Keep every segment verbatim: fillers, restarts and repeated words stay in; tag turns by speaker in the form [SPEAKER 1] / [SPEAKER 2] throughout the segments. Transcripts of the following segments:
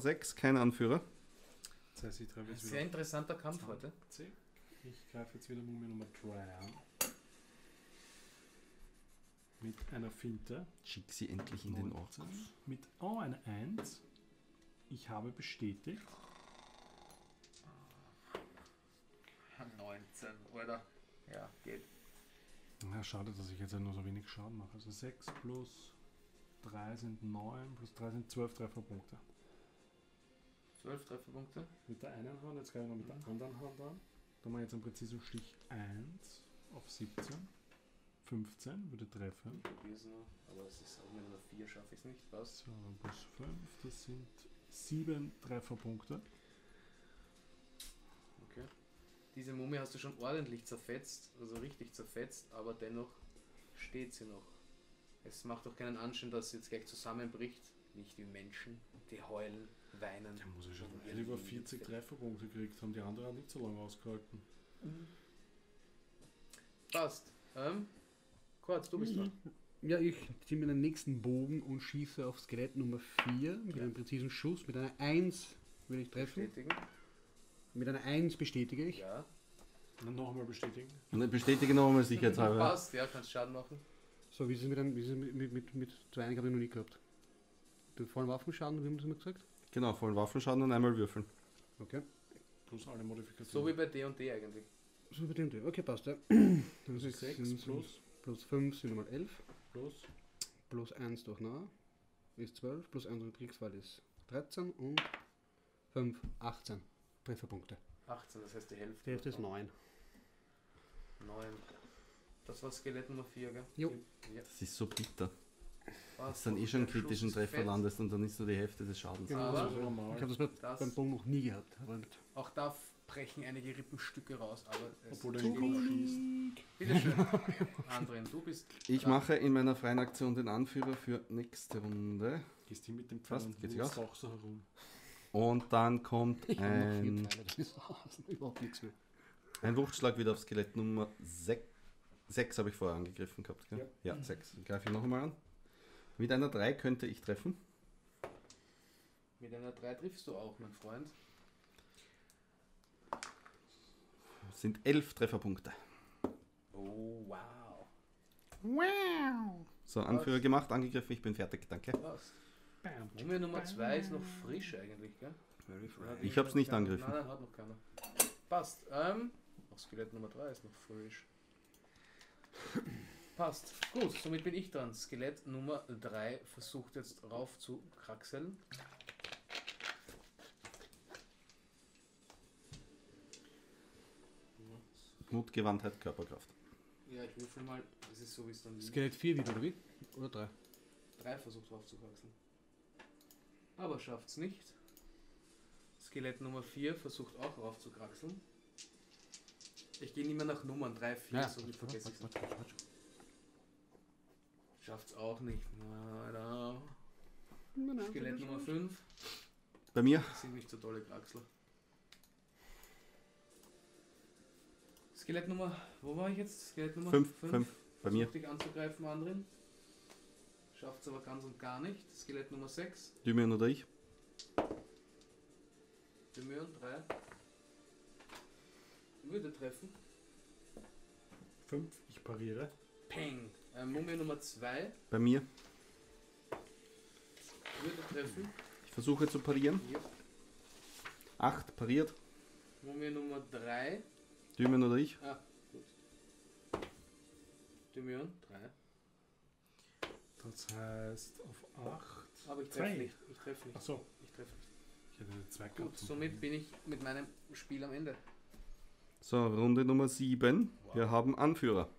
[SPEAKER 1] sechs, kein Anführer.
[SPEAKER 2] Das heißt, ich treffe jetzt wieder.
[SPEAKER 3] Sehr interessanter Kampf heute.
[SPEAKER 2] Ich greife jetzt wieder Mumie Nummer drei an. Mit einer Finte.
[SPEAKER 1] Schick sie endlich in den Ort.
[SPEAKER 2] neunzehn. Mit oh, eine eins. Ich habe bestätigt.
[SPEAKER 3] neunzehn, oder? Ja, geht.
[SPEAKER 2] Ja, schade, dass ich jetzt nur so wenig Schaden mache. Also sechs plus drei sind neun, plus drei sind zwölf Trefferpunkte.
[SPEAKER 3] zwölf Trefferpunkte.
[SPEAKER 2] Mit der einen Hand, jetzt greife ich noch mit der anderen Hand an. Da machen wir jetzt einen präzisen Stich eins auf siebzehn. fünfzehn würde treffen.
[SPEAKER 3] Ich probiere es noch, aber es ist auch mit einer vier, schaffe ich es nicht. Was?
[SPEAKER 2] So, plus fünf, das sind sieben Trefferpunkte.
[SPEAKER 3] Okay. Diese Mumie hast du schon ordentlich zerfetzt, also richtig zerfetzt, aber dennoch steht sie noch. Es macht doch keinen Anschein, dass sie jetzt gleich zusammenbricht. Nicht wie Menschen, die heulen, weinen.
[SPEAKER 2] Der muss ja schon weit über vierzig Trefferpunkte gekriegt haben, die andere hat nicht so lange ausgehalten.
[SPEAKER 3] Passt. Ähm, Kurz, du bist dran.
[SPEAKER 4] Ja, ich ziehe mir den nächsten Bogen und schieße auf Skelett Nummer vier mit
[SPEAKER 3] Ja.
[SPEAKER 4] einem präzisen Schuss. Mit einer eins würde ich treffen.
[SPEAKER 3] Bestätigen.
[SPEAKER 4] Mit einer eins bestätige ich.
[SPEAKER 3] Ja.
[SPEAKER 2] Und dann nochmal bestätigen.
[SPEAKER 1] Und dann bestätige nochmal sicherheitshalber.
[SPEAKER 3] Passt, ja, kannst Schaden machen.
[SPEAKER 4] So, wie ist es mit, einem, wie ist es mit, mit, mit, mit zwei Einigen habe ich noch nie gehabt. Den vollen Waffenschaden, wie haben wir das immer gesagt?
[SPEAKER 1] Genau, vollen Waffenschaden und einmal würfeln.
[SPEAKER 4] Okay.
[SPEAKER 2] Plus alle Modifikationen.
[SPEAKER 3] So wie bei D und D eigentlich.
[SPEAKER 4] So mit dem, okay, passt, ja. Das
[SPEAKER 2] Also
[SPEAKER 4] ist
[SPEAKER 2] sechs
[SPEAKER 4] sind-
[SPEAKER 2] plus,
[SPEAKER 4] plus fünf sind nochmal elf.
[SPEAKER 2] plus.
[SPEAKER 4] Plus eins durch nah ist zwölf. Plus eins durch Kriegsfall ist dreizehn. Und fünf, achtzehn Trefferpunkte.
[SPEAKER 3] achtzehn, das heißt die Hälfte.
[SPEAKER 4] Die Hälfte ist neun.
[SPEAKER 3] neun. Das war Skelett Nummer vier, gell?
[SPEAKER 4] Jo.
[SPEAKER 3] Ja.
[SPEAKER 1] Das ist so bitter.
[SPEAKER 3] Passt.
[SPEAKER 1] Dass dann eh schon einen
[SPEAKER 3] Der Schuss
[SPEAKER 1] kritischen
[SPEAKER 3] ist
[SPEAKER 1] Treffer
[SPEAKER 3] fett.
[SPEAKER 1] landest und dann ist nur die Hälfte des Schadens.
[SPEAKER 4] Genau,
[SPEAKER 3] Aber-
[SPEAKER 4] also,
[SPEAKER 2] so normal.
[SPEAKER 4] ich habe das, bei,
[SPEAKER 3] Das-
[SPEAKER 4] beim Bogen noch nie gehabt. Aber
[SPEAKER 3] Auch da brechen einige Rippenstücke raus, aber es
[SPEAKER 2] Obwohl er
[SPEAKER 3] steht
[SPEAKER 2] den Kopf
[SPEAKER 3] noch.
[SPEAKER 2] schießt.
[SPEAKER 3] Bitteschön. Andrin, du bist
[SPEAKER 1] Ich
[SPEAKER 3] dran.
[SPEAKER 1] mache in meiner freien Aktion den Anführer für nächste Runde.
[SPEAKER 2] Gehst hin mit dem
[SPEAKER 1] Fast,
[SPEAKER 2] Pfeil und
[SPEAKER 1] geht sich
[SPEAKER 2] wurfst
[SPEAKER 1] aus?
[SPEAKER 2] auch so herum.
[SPEAKER 1] Und dann kommt
[SPEAKER 4] ich habe noch vier
[SPEAKER 1] ein,
[SPEAKER 4] Teile, das ist überhaupt nichts mehr.
[SPEAKER 1] ein Wuchtschlag wieder auf Skelett Nummer sechs. sechs habe ich vorher angegriffen gehabt, gell?
[SPEAKER 2] Ja.
[SPEAKER 1] Ja, sechs. Greife ich noch einmal an. Mit einer drei könnte ich treffen.
[SPEAKER 3] Mit einer drei triffst du auch, mein Freund.
[SPEAKER 1] Das sind elf Trefferpunkte.
[SPEAKER 3] Oh, wow.
[SPEAKER 1] So, Anführer gemacht, angegriffen, ich bin fertig, danke.
[SPEAKER 3] Passt.
[SPEAKER 2] Bam.
[SPEAKER 3] Mumie Nummer zwei ist noch frisch eigentlich, gell?
[SPEAKER 4] Very
[SPEAKER 3] Hat
[SPEAKER 1] Ich hab's
[SPEAKER 3] noch
[SPEAKER 1] nicht
[SPEAKER 3] keiner-
[SPEAKER 1] angegriffen.
[SPEAKER 3] Nein, nein, hat noch keiner. Passt. Ähm, auch Skelett Nummer drei ist noch frisch. Passt. Gut, somit bin ich dran. Skelett Nummer drei versucht jetzt rauf zu kraxeln.
[SPEAKER 1] Mut, Gewandtheit, Körperkraft.
[SPEAKER 3] Ja, ich würfel mal. Das ist so, wie es dann liegt.
[SPEAKER 4] Skelett vier wieder, oder wie? Oder drei?
[SPEAKER 3] drei versucht rauf zu kraxeln. Aber schafft's nicht. Skelett Nummer vier versucht auch rauf zu kraxeln. Ich gehe nicht mehr nach Nummern drei, vier,
[SPEAKER 4] Ja,
[SPEAKER 3] so
[SPEAKER 4] warte,
[SPEAKER 3] vergesse ich
[SPEAKER 4] warte, warte, warte.
[SPEAKER 3] Schafft's auch nicht. Na, da.
[SPEAKER 4] Nein, nein,
[SPEAKER 3] Skelett
[SPEAKER 4] das
[SPEAKER 3] Nummer
[SPEAKER 4] ist-
[SPEAKER 3] fünf.
[SPEAKER 1] Bei mir
[SPEAKER 3] Das sind nicht so tolle Kraxler. Skelett Nummer, wo war ich jetzt? Skelett Nummer
[SPEAKER 1] fünf, fünf, bei mir.
[SPEAKER 3] Versucht dich anzugreifen, anderen. Schafft's aber ganz und gar nicht. Skelett Nummer sechs.
[SPEAKER 1] Thymian oder ich.
[SPEAKER 3] Bemühen, drei. Würde treffen.
[SPEAKER 2] fünf, ich pariere.
[SPEAKER 3] Peng. Äh, Mumie Nummer zwei.
[SPEAKER 1] Bei mir.
[SPEAKER 3] Würde treffen.
[SPEAKER 1] Ich versuche zu parieren.
[SPEAKER 3] Ja.
[SPEAKER 1] acht pariert.
[SPEAKER 3] Mumie Nummer drei.
[SPEAKER 1] Thymian oder ich.
[SPEAKER 3] Ah, gut. Bemühen, drei.
[SPEAKER 2] Das heißt auf acht.
[SPEAKER 3] Aber ich
[SPEAKER 2] Zwei.
[SPEAKER 3] treffe nicht. Ich treffe nicht.
[SPEAKER 2] Achso,
[SPEAKER 3] Ich treffe nicht.
[SPEAKER 2] ich hätte eine zwei
[SPEAKER 3] Gut,
[SPEAKER 2] gehabt.
[SPEAKER 3] somit bin ich mit meinem Spiel am Ende.
[SPEAKER 1] So, Runde Nummer sieben.
[SPEAKER 3] Wow.
[SPEAKER 1] Wir haben Anführer.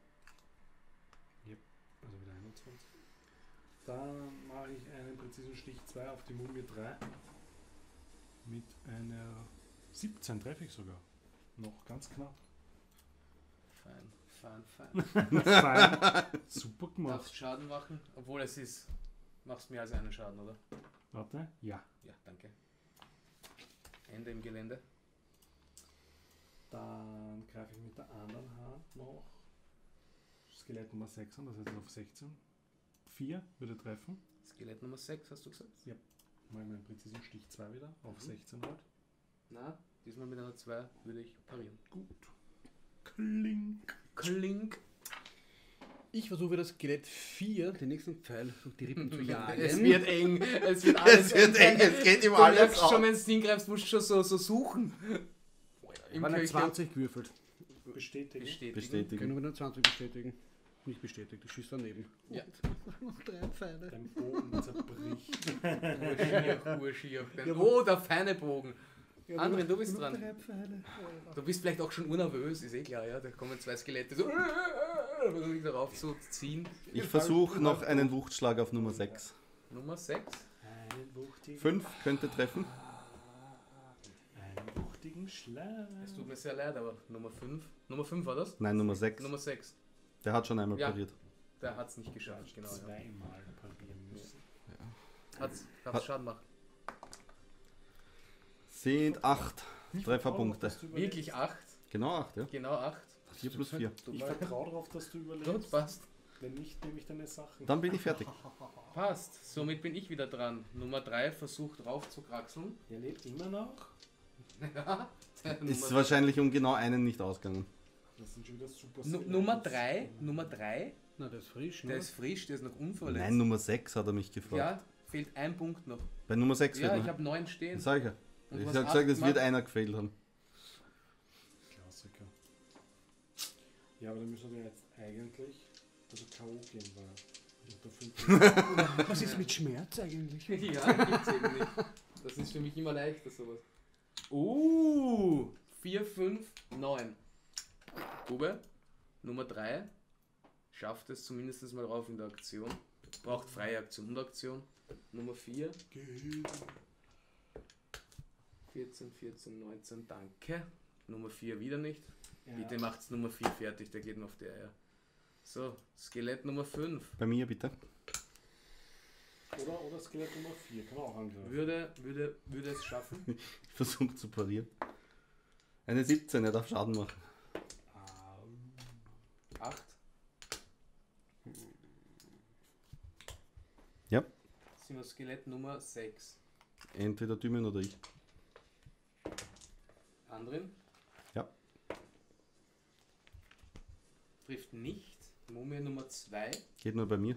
[SPEAKER 2] Also wieder einundzwanzig. Dann mache ich einen präzisen Stich zwei auf die Mumie drei. Mit einer siebzehn treffe ich sogar. Noch ganz knapp.
[SPEAKER 3] Fein, fein, fein.
[SPEAKER 2] Fein. Super gemacht.
[SPEAKER 3] Darfst Schaden machen, obwohl es ist. Machst mehr als einen Schaden, oder?
[SPEAKER 2] Warte. Ja.
[SPEAKER 3] Ja, danke. Ende im Gelände.
[SPEAKER 2] Dann greife ich mit der anderen Hand noch Skelett Nummer sechs an, das heißt auf sechzehn. vier würde treffen.
[SPEAKER 3] Skelett Nummer sechs, hast du gesagt?
[SPEAKER 2] Ja. Mal meinen präzisen Stich zwei wieder auf sechzehn halt.
[SPEAKER 3] Na, diesmal mit einer zwei würde ich parieren.
[SPEAKER 2] Gut. Klink.
[SPEAKER 3] Klink.
[SPEAKER 4] Ich versuche das Skelett vier, den nächsten Pfeil, durch die Rippen zu jagen.
[SPEAKER 3] Es wird eng. Es wird alles
[SPEAKER 1] Es wird eng, es geht ihm
[SPEAKER 3] Du
[SPEAKER 1] alles
[SPEAKER 3] merkst
[SPEAKER 1] auf.
[SPEAKER 3] schon, wenn du hingreifst, musst du schon so, so suchen.
[SPEAKER 4] Ich habe eine zwanzig gewürfelt.
[SPEAKER 2] Bestätigen.
[SPEAKER 3] Bestätigen.
[SPEAKER 1] Bestätigen.
[SPEAKER 4] Können wir eine zwanzig bestätigen? Nicht bestätigt, ich schieße daneben.
[SPEAKER 3] Ja.
[SPEAKER 4] Noch drei Pfeile.
[SPEAKER 2] Dein Bogen zerbricht.
[SPEAKER 3] Urschier, Urschier. Oh, der feine Bogen. Andrin, du bist
[SPEAKER 4] Noch
[SPEAKER 3] dran.
[SPEAKER 4] drei Pfeile.
[SPEAKER 3] Du bist vielleicht auch schon unnervös, ist eh klar, ja. Da kommen zwei Skelette so versuchen dich darauf zu ziehen.
[SPEAKER 1] Ich versuche noch einen Wuchtschlag auf Nummer sechs.
[SPEAKER 3] Nummer sechs.
[SPEAKER 2] Einen wuchtigen,
[SPEAKER 1] fünf könnte treffen.
[SPEAKER 2] einen wuchtigen Schlag.
[SPEAKER 3] Es tut mir sehr leid, aber Nummer fünf. Nummer fünf war das?
[SPEAKER 1] Nein, Nummer sechs.
[SPEAKER 3] Nummer sechs.
[SPEAKER 1] Der hat schon einmal
[SPEAKER 3] Ja.
[SPEAKER 1] pariert.
[SPEAKER 3] Der hat es nicht geschafft, genau. Ja.
[SPEAKER 2] Zweimal parieren müssen.
[SPEAKER 3] Hat's,
[SPEAKER 1] Hat-
[SPEAKER 3] hat's Schaden gemacht.
[SPEAKER 1] Sind acht Trefferpunkte.
[SPEAKER 2] Dass du überlebst.
[SPEAKER 3] Wirklich acht.
[SPEAKER 1] Genau acht, ja.
[SPEAKER 3] Genau acht.
[SPEAKER 1] vier plus vier.
[SPEAKER 2] Ich vertraue darauf, dass du überlebst.
[SPEAKER 3] Gut, passt.
[SPEAKER 2] Wenn nicht, nehme ich deine Sachen.
[SPEAKER 1] Dann bin ich fertig.
[SPEAKER 3] Passt. Somit bin ich wieder dran. Nummer drei versucht rauf zu kraxeln.
[SPEAKER 2] Er lebt immer noch.
[SPEAKER 3] Ja.
[SPEAKER 1] Ist
[SPEAKER 3] Nummer,
[SPEAKER 1] wahrscheinlich um genau einen nicht ausgegangen.
[SPEAKER 2] Das sind schon wieder super
[SPEAKER 3] Nu-
[SPEAKER 2] Skelette.
[SPEAKER 3] Nummer drei. Nummer drei.
[SPEAKER 4] Na, der ist frisch,
[SPEAKER 3] Der
[SPEAKER 4] ne?
[SPEAKER 3] ist frisch, der ist noch unverletzt.
[SPEAKER 1] Nein, Nummer sechs hat er mich gefragt.
[SPEAKER 3] Ja, fehlt ein Punkt noch.
[SPEAKER 1] Bei Nummer sechs
[SPEAKER 3] Ja,
[SPEAKER 1] wird
[SPEAKER 3] ich
[SPEAKER 1] noch.
[SPEAKER 3] habe neun stehen.
[SPEAKER 1] Das sag ich ja.
[SPEAKER 3] Und
[SPEAKER 1] Ich
[SPEAKER 3] was
[SPEAKER 1] habe
[SPEAKER 3] acht
[SPEAKER 1] gesagt, es wird
[SPEAKER 3] gemacht?
[SPEAKER 1] einer gefehlt haben.
[SPEAKER 2] Klassiker. Ja, aber dann müssen wir jetzt eigentlich also K O gehen, weil unter fünf.
[SPEAKER 4] Was ist mit Schmerz eigentlich?
[SPEAKER 3] Ja, gibt's eben nicht. Das ist für mich immer leichter sowas. Uh, vier, fünf, neun. Bube, Nummer drei schafft es zumindest mal rauf in der Aktion. Braucht freie Aktion und Aktion. Nummer vier. vierzehn, vierzehn, neunzehn, danke. Nummer vier wieder nicht. Bitte macht's Nummer vier fertig, der geht noch auf die Eier. So, Skelett Nummer fünf.
[SPEAKER 1] Bei mir bitte.
[SPEAKER 2] Oder, oder Skelett Nummer vier, kann man auch angreifen.
[SPEAKER 3] Würde, würde, würde es schaffen.
[SPEAKER 1] Ich versuche zu parieren. Eine siebzehn, er darf Schaden machen.
[SPEAKER 3] acht.
[SPEAKER 1] Ja.
[SPEAKER 3] Sind wir Skelett Nummer sechs.
[SPEAKER 1] Entweder Dümmen oder ich.
[SPEAKER 3] Andrin?
[SPEAKER 1] Ja.
[SPEAKER 3] Trifft nicht. Mumie Nummer zwei
[SPEAKER 1] Geht nur bei mir.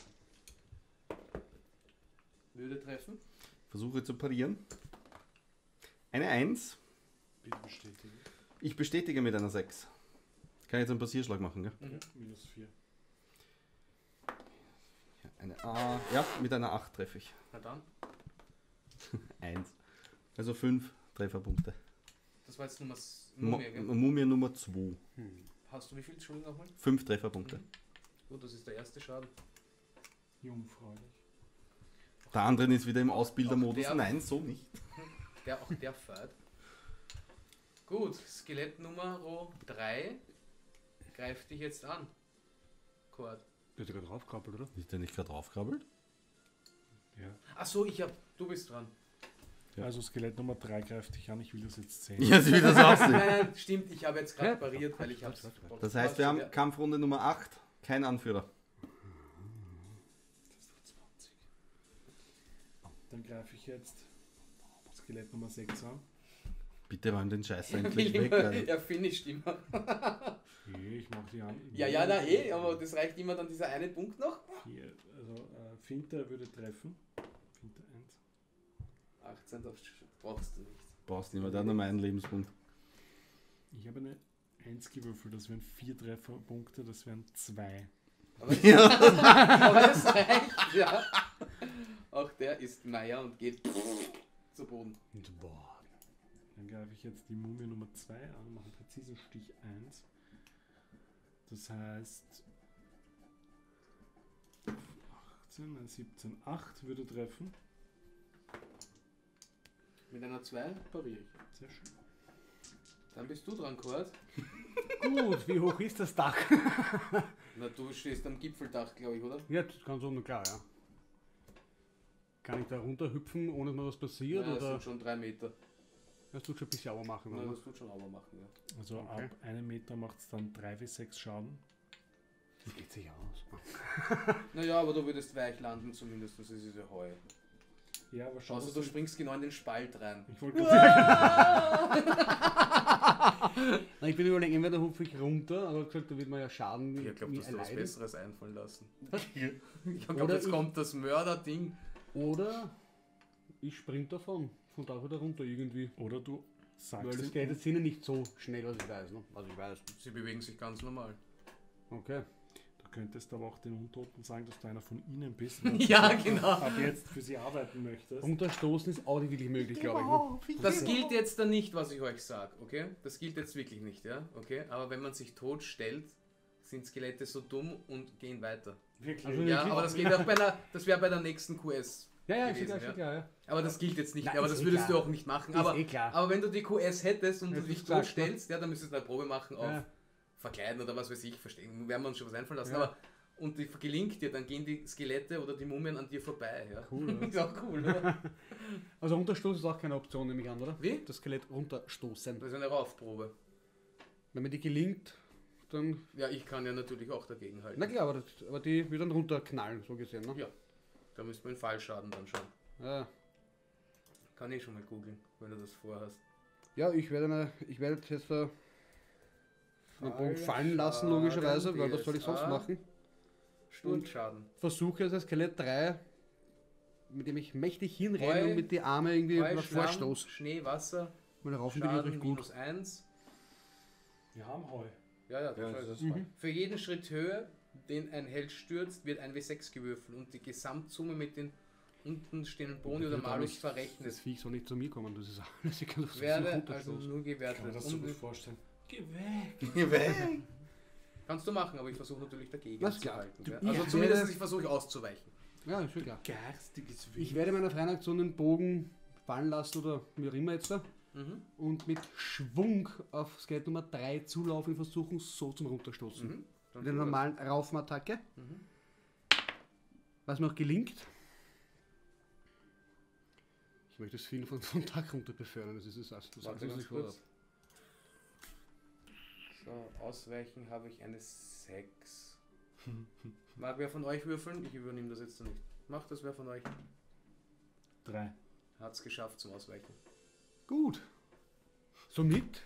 [SPEAKER 3] würde treffen.
[SPEAKER 1] Versuche zu parieren. Eine eins.
[SPEAKER 2] Bitte bestätigen.
[SPEAKER 1] Ich bestätige mit einer sechs. Kann jetzt einen Passierschlag machen, gell?
[SPEAKER 3] Mhm.
[SPEAKER 2] Minus vier.
[SPEAKER 1] Eine A. Ja, mit einer acht treffe ich.
[SPEAKER 3] Na dann.
[SPEAKER 1] eins. Also fünf Trefferpunkte.
[SPEAKER 3] Das war jetzt Nummer s-
[SPEAKER 1] Mu-
[SPEAKER 3] Mumie, gell?
[SPEAKER 1] Mumie Nummer zwei.
[SPEAKER 3] Hast du wie viel? Entschuldigung nochmal?
[SPEAKER 1] fünf Trefferpunkte.
[SPEAKER 3] Mhm. Gut, das ist der erste Schaden.
[SPEAKER 2] Jungfräulich.
[SPEAKER 1] Der andere ist wieder im Ausbildermodus.
[SPEAKER 3] der-
[SPEAKER 1] Nein, so nicht.
[SPEAKER 3] Der auch der fährt. Gut, Skelett Nummer drei greift dich jetzt an. Kord.
[SPEAKER 4] Der hat ja gerade draufgekrabbelt, oder?
[SPEAKER 1] Ist der nicht gerade draufkrabbelt?
[SPEAKER 2] Ja.
[SPEAKER 3] Achso, ich hab. Du bist dran.
[SPEAKER 1] Ja.
[SPEAKER 2] Also Skelett Nummer drei greift dich an, ich will das jetzt sehen.
[SPEAKER 1] Ja, wie das
[SPEAKER 3] Nein,
[SPEAKER 1] aussieht.
[SPEAKER 3] nein, stimmt, ich habe jetzt gerade
[SPEAKER 4] Ja.
[SPEAKER 3] pariert, weil ich hab's.
[SPEAKER 1] Das heißt, wir haben Kampfrunde Nummer acht. Kein Anführer.
[SPEAKER 2] Dann greife ich jetzt Skelett Nummer sechs an.
[SPEAKER 1] Bitte räum den Scheiß
[SPEAKER 3] Er,
[SPEAKER 1] endlich
[SPEAKER 3] will
[SPEAKER 1] weg.
[SPEAKER 3] immer,
[SPEAKER 1] Alter.
[SPEAKER 3] er finisht immer.
[SPEAKER 2] Okay, ich mache die an.
[SPEAKER 3] Ja, ja, na eh, aber das reicht immer dann dieser eine Punkt noch.
[SPEAKER 2] Hier, also äh, Finter würde treffen. Finter eins.
[SPEAKER 3] achtzehn das brauchst du nicht.
[SPEAKER 1] Brauchst nicht mehr, der hat nur meinen Lebenspunkt.
[SPEAKER 2] Ich habe eine eins gewürfelt, das wären vier Trefferpunkte, das wären zwei.
[SPEAKER 3] Aber, aber das reicht, ja. Auch der ist Meier und geht zu Boden.
[SPEAKER 4] Und boah.
[SPEAKER 2] Dann greife ich jetzt die Mumie Nummer zwei an, mache einen präzisen Stich eins. Das heißt achtzehn, nein, siebzehn, acht würde treffen.
[SPEAKER 3] Mit einer zwei pariere ich.
[SPEAKER 2] Sehr schön.
[SPEAKER 3] Dann bist du dran, Kurt.
[SPEAKER 4] Gut, wie hoch ist das Dach?
[SPEAKER 3] Na, du stehst am Gipfeldach, glaube ich, oder?
[SPEAKER 4] Ja, das ist ganz unten klar, ja. Kann ich da runterhüpfen, ohne dass mir was passiert?
[SPEAKER 3] Ja, das
[SPEAKER 4] oder?
[SPEAKER 3] sind schon drei Meter.
[SPEAKER 4] Das tut schon ein bisschen sauber machen.
[SPEAKER 3] Na,
[SPEAKER 4] oder?
[SPEAKER 3] das tut schon aber machen, ja.
[SPEAKER 2] Also
[SPEAKER 4] Okay.
[SPEAKER 2] ab einem Meter macht es dann drei bis sechs Schaden.
[SPEAKER 4] Das geht sich aus.
[SPEAKER 3] Naja, aber du würdest weich landen zumindest, das ist ja Heu.
[SPEAKER 2] Ja, aber schau,
[SPEAKER 3] Außer
[SPEAKER 2] dass
[SPEAKER 3] du springst genau in den Spalt rein.
[SPEAKER 2] Ich wollte gerade sagen,
[SPEAKER 4] Na, ich bin überlegen, entweder hupfe ich runter, aber gesagt, da wird man ja Schaden
[SPEAKER 3] Ich glaube,
[SPEAKER 4] wie
[SPEAKER 3] dass du was
[SPEAKER 4] erleiden.
[SPEAKER 3] Besseres einfallen lassen.
[SPEAKER 4] Oder
[SPEAKER 3] Ich glaube, jetzt
[SPEAKER 4] ich-
[SPEAKER 3] kommt das Mörderding.
[SPEAKER 4] Oder ich sprint davon, von da wieder runter irgendwie.
[SPEAKER 2] oder du
[SPEAKER 4] Weil
[SPEAKER 2] sagst
[SPEAKER 4] das
[SPEAKER 2] ihm,
[SPEAKER 4] geht jetzt sind ja nicht so schnell, was ich weiß. Ne? Also ich weiß.
[SPEAKER 3] Sie bewegen sich ganz normal.
[SPEAKER 4] Okay.
[SPEAKER 2] du könntest aber auch den Untoten sagen, dass du einer von ihnen bist.
[SPEAKER 3] Ja, genau.
[SPEAKER 2] ab jetzt für sie arbeiten möchtest.
[SPEAKER 4] Runterstoßen ist auch nicht wirklich möglich, glaube ich. Ne?
[SPEAKER 3] Das gilt jetzt dann nicht, was ich euch sage, okay? Das gilt jetzt wirklich nicht, ja? Okay? Aber wenn man sich tot stellt, sind Skelette so dumm und gehen weiter.
[SPEAKER 2] Wirklich.
[SPEAKER 4] Also-
[SPEAKER 3] Ja,
[SPEAKER 4] wirklich?
[SPEAKER 3] aber das geht auch bei der, das wäre bei der nächsten Q S.
[SPEAKER 4] Ja, ja, ist
[SPEAKER 3] gewesen,
[SPEAKER 4] klar,
[SPEAKER 3] ja.
[SPEAKER 4] ist klar, ja.
[SPEAKER 3] Aber das gilt jetzt nicht
[SPEAKER 4] Nein,
[SPEAKER 3] mehr, aber
[SPEAKER 4] ist
[SPEAKER 3] das
[SPEAKER 4] eh
[SPEAKER 3] würdest
[SPEAKER 4] klar.
[SPEAKER 3] du auch nicht machen.
[SPEAKER 4] Ist
[SPEAKER 3] Aber,
[SPEAKER 4] eh klar.
[SPEAKER 3] aber wenn du die Q S hättest und
[SPEAKER 4] Ja,
[SPEAKER 3] du
[SPEAKER 4] das
[SPEAKER 3] dich
[SPEAKER 4] ist klar,
[SPEAKER 3] tot stellst, ja, dann müsstest du eine Probe machen auf
[SPEAKER 4] Ja.
[SPEAKER 3] Verkleiden oder was weiß ich, verstehen. Werden wir uns schon was einfallen lassen.
[SPEAKER 4] Ja.
[SPEAKER 3] Aber und die gelingt dir, dann gehen die Skelette oder die Mumien an dir vorbei. Ja.
[SPEAKER 4] Cool, oder?
[SPEAKER 3] Ist auch cool, oder?
[SPEAKER 4] Also runterstoßen ist auch keine Option, nehme ich an, oder?
[SPEAKER 3] Wie?
[SPEAKER 4] Das Skelett runterstoßen.
[SPEAKER 3] Das ist eine Raufprobe.
[SPEAKER 4] Wenn mir die gelingt, dann...
[SPEAKER 3] Ja, ich kann ja natürlich auch dagegen halten.
[SPEAKER 4] Na klar, aber, das, aber die wird dann runterknallen, so gesehen, ne?
[SPEAKER 3] Ja. Da müsste man den Fallschaden dann schauen.
[SPEAKER 4] Ja,
[SPEAKER 3] Kann ich schon mal googeln, wenn du das vorhast.
[SPEAKER 4] ja ich werde eine, ich werde jetzt da einen Bogen fallen lassen, logischerweise, weil was soll ich sonst
[SPEAKER 3] B S A.
[SPEAKER 4] machen?
[SPEAKER 3] Sturzschaden.
[SPEAKER 4] Versuche jetzt das Skelett drei, mit dem ich mächtig hinrenne
[SPEAKER 3] Heu,
[SPEAKER 4] und mit die Arme irgendwie
[SPEAKER 3] Heu,
[SPEAKER 4] nach
[SPEAKER 3] Schlamm,
[SPEAKER 4] Vorstoß.
[SPEAKER 3] Schnee, Wasser,
[SPEAKER 4] Weil darauf bin ich
[SPEAKER 3] Schaden
[SPEAKER 4] natürlich gut.
[SPEAKER 3] minus eins.
[SPEAKER 2] Wir haben Heu.
[SPEAKER 3] Ja, ja,
[SPEAKER 1] Ja,
[SPEAKER 3] das
[SPEAKER 1] das
[SPEAKER 3] ist
[SPEAKER 1] ist
[SPEAKER 4] Mhm.
[SPEAKER 3] Für jeden Schritt Höhe, den ein Held stürzt, wird ein W sechs gewürfelt und die Gesamtsumme mit den unten stehenden Boni oder Malus
[SPEAKER 4] Das
[SPEAKER 3] verrechnet.
[SPEAKER 4] Viech soll nicht zu mir kommen, das ist alles. Ich kann das
[SPEAKER 3] Werde
[SPEAKER 4] runterstoßen.
[SPEAKER 3] also nur
[SPEAKER 2] Ich kann mir
[SPEAKER 3] gewertet.
[SPEAKER 2] das so
[SPEAKER 3] Um,
[SPEAKER 2] gut vorstellen. Geh weg.
[SPEAKER 1] Geh weg.
[SPEAKER 3] kannst du machen, aber ich versuche natürlich dagegen
[SPEAKER 4] Das ist
[SPEAKER 3] zu
[SPEAKER 4] klar.
[SPEAKER 3] halten.
[SPEAKER 2] Du-
[SPEAKER 3] Ja?
[SPEAKER 2] ich
[SPEAKER 3] Also
[SPEAKER 4] werde-
[SPEAKER 3] zumindest ich versuche auszuweichen.
[SPEAKER 4] Ja, ist schon klar.
[SPEAKER 2] Garstiges
[SPEAKER 4] Ich werde meiner freien Aktion den Bogen fallen lassen oder wie auch immer jetzt da
[SPEAKER 3] Mhm.
[SPEAKER 4] und mit Schwung auf Skelett Nummer drei zulaufen und versuchen so zum Runterstoßen.
[SPEAKER 3] Mhm. Dann
[SPEAKER 4] Mit einer
[SPEAKER 3] tu das.
[SPEAKER 4] normalen Raufen-Attacke,
[SPEAKER 3] Mhm.
[SPEAKER 4] was mir auch gelingt. Ich möchte das Vieh von, von Tag runter befördern, das ist es. Das ist
[SPEAKER 3] Warte
[SPEAKER 4] das
[SPEAKER 3] ganz
[SPEAKER 4] nicht vor.
[SPEAKER 3] kurz. So, ausweichen habe ich eine sechs. Mag wer von euch würfeln? Ich übernehme das jetzt nicht. Macht das wer von euch?
[SPEAKER 2] Drei.
[SPEAKER 3] Hat es geschafft zum Ausweichen.
[SPEAKER 4] Gut. Somit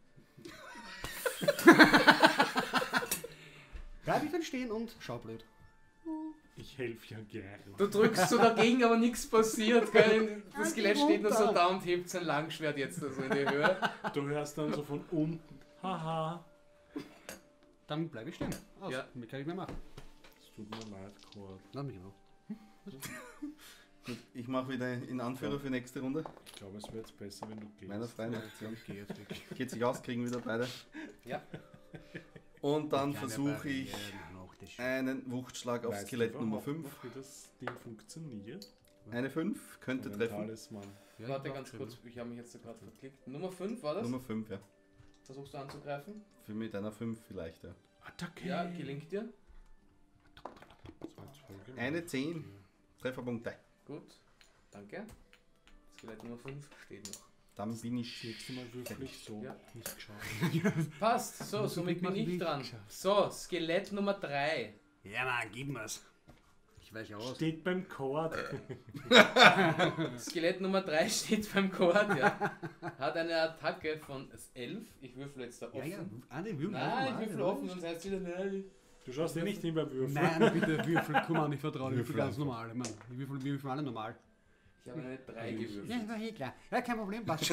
[SPEAKER 4] bleibe ich dann stehen und schau blöd.
[SPEAKER 2] Ich helfe ja gerne.
[SPEAKER 3] Du drückst so dagegen, aber nichts passiert. Gell? Das
[SPEAKER 4] Halt
[SPEAKER 3] Skelett
[SPEAKER 4] die
[SPEAKER 3] steht nur so
[SPEAKER 4] runter.
[SPEAKER 3] da und hebt sein Langschwert jetzt also in die Höhe.
[SPEAKER 2] Du hörst dann so von unten. Haha.
[SPEAKER 4] Dann bleibe ich stehen. Aus.
[SPEAKER 3] Ja.
[SPEAKER 4] Mehr kann ich mehr machen.
[SPEAKER 2] Es tut mir leid, Cord.
[SPEAKER 4] Lass mich genau.
[SPEAKER 1] Gut, ich mache wieder in Anführer für nächste Runde.
[SPEAKER 2] Ich glaube, es wäre jetzt besser, wenn du gehst.
[SPEAKER 1] Meiner freien Aktion.
[SPEAKER 4] Ich gehe jetzt wirklich.
[SPEAKER 1] Geht sich aus, kriegen wieder beide.
[SPEAKER 3] Ja.
[SPEAKER 1] Und dann versuche ich einen Wuchtschlag auf
[SPEAKER 2] Weißt du
[SPEAKER 1] Skelett
[SPEAKER 2] überhaupt
[SPEAKER 1] Nummer fünf.
[SPEAKER 2] noch, wie das Ding funktioniert?
[SPEAKER 1] Eine fünf könnte
[SPEAKER 2] Ein
[SPEAKER 1] treffen.
[SPEAKER 2] Talisman.
[SPEAKER 4] Ja,
[SPEAKER 3] Warte
[SPEAKER 4] ich
[SPEAKER 3] ganz
[SPEAKER 4] glaub
[SPEAKER 3] kurz, ich habe mich jetzt gerade verklickt. Nummer fünf war das?
[SPEAKER 1] Nummer fünf, ja.
[SPEAKER 3] Versuchst du anzugreifen?
[SPEAKER 1] Für mit einer fünf vielleicht, ja.
[SPEAKER 2] Attacke!
[SPEAKER 3] Ja, gelingt dir.
[SPEAKER 2] Das war jetzt voll gemein.
[SPEAKER 1] Eine zehn. Trefferpunkte.
[SPEAKER 3] Gut, danke. Skelett Nummer fünf steht noch.
[SPEAKER 1] Dann bin
[SPEAKER 2] Das
[SPEAKER 1] ich.
[SPEAKER 2] nächste Mal würfel ich so.
[SPEAKER 3] Ja.
[SPEAKER 2] Nicht geschafft.
[SPEAKER 3] Passt, so,
[SPEAKER 4] Musst du
[SPEAKER 3] somit bin
[SPEAKER 4] mitmachen, wie
[SPEAKER 3] ich
[SPEAKER 4] ich
[SPEAKER 3] dran.
[SPEAKER 4] geschafft.
[SPEAKER 3] So, Skelett Nummer drei.
[SPEAKER 4] Ja, Mann, gib mir's. Ich weiche aus.
[SPEAKER 2] Steht beim Cord.
[SPEAKER 3] Skelett Nummer drei steht beim Chord, ja. Hat eine Attacke von elf. Ich würfel jetzt da
[SPEAKER 4] Ja,
[SPEAKER 3] offen.
[SPEAKER 4] ja, ah, den Würfel.
[SPEAKER 3] Nein, ich
[SPEAKER 4] normal,
[SPEAKER 3] würfel
[SPEAKER 4] ja.
[SPEAKER 3] offen, sonst heißt es wieder, nein.
[SPEAKER 2] Du schaust dir nicht hin beim Würfeln.
[SPEAKER 4] Nein, bitte Würfel, komm an, ich vertraue dir. Ich
[SPEAKER 1] Würfel
[SPEAKER 4] bin ganz
[SPEAKER 1] einfach.
[SPEAKER 4] normal. Mann. Ich würfel, wir würfeln alle normal.
[SPEAKER 3] Ich habe eine drei
[SPEAKER 4] Ja,
[SPEAKER 3] gewürfelt.
[SPEAKER 4] war eh klar. Ja, kein Problem, passt.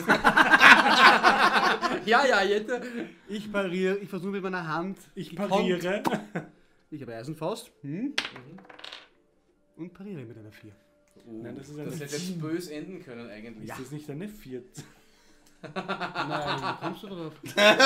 [SPEAKER 3] Ja, ja, jetzt.
[SPEAKER 4] Ich pariere, ich versuche mit meiner Hand.
[SPEAKER 2] Ich
[SPEAKER 4] gekonnt-
[SPEAKER 2] pariere.
[SPEAKER 4] Ich habe Eisenfaust. Hm? Und pariere mit einer vier.
[SPEAKER 3] Oh,
[SPEAKER 2] Nein, das
[SPEAKER 3] das,
[SPEAKER 2] ist eine
[SPEAKER 3] hätte jetzt
[SPEAKER 2] sieben.
[SPEAKER 3] böse enden können eigentlich.
[SPEAKER 2] Ist das nicht eine vierte?
[SPEAKER 4] Nein, wie kommst du drauf?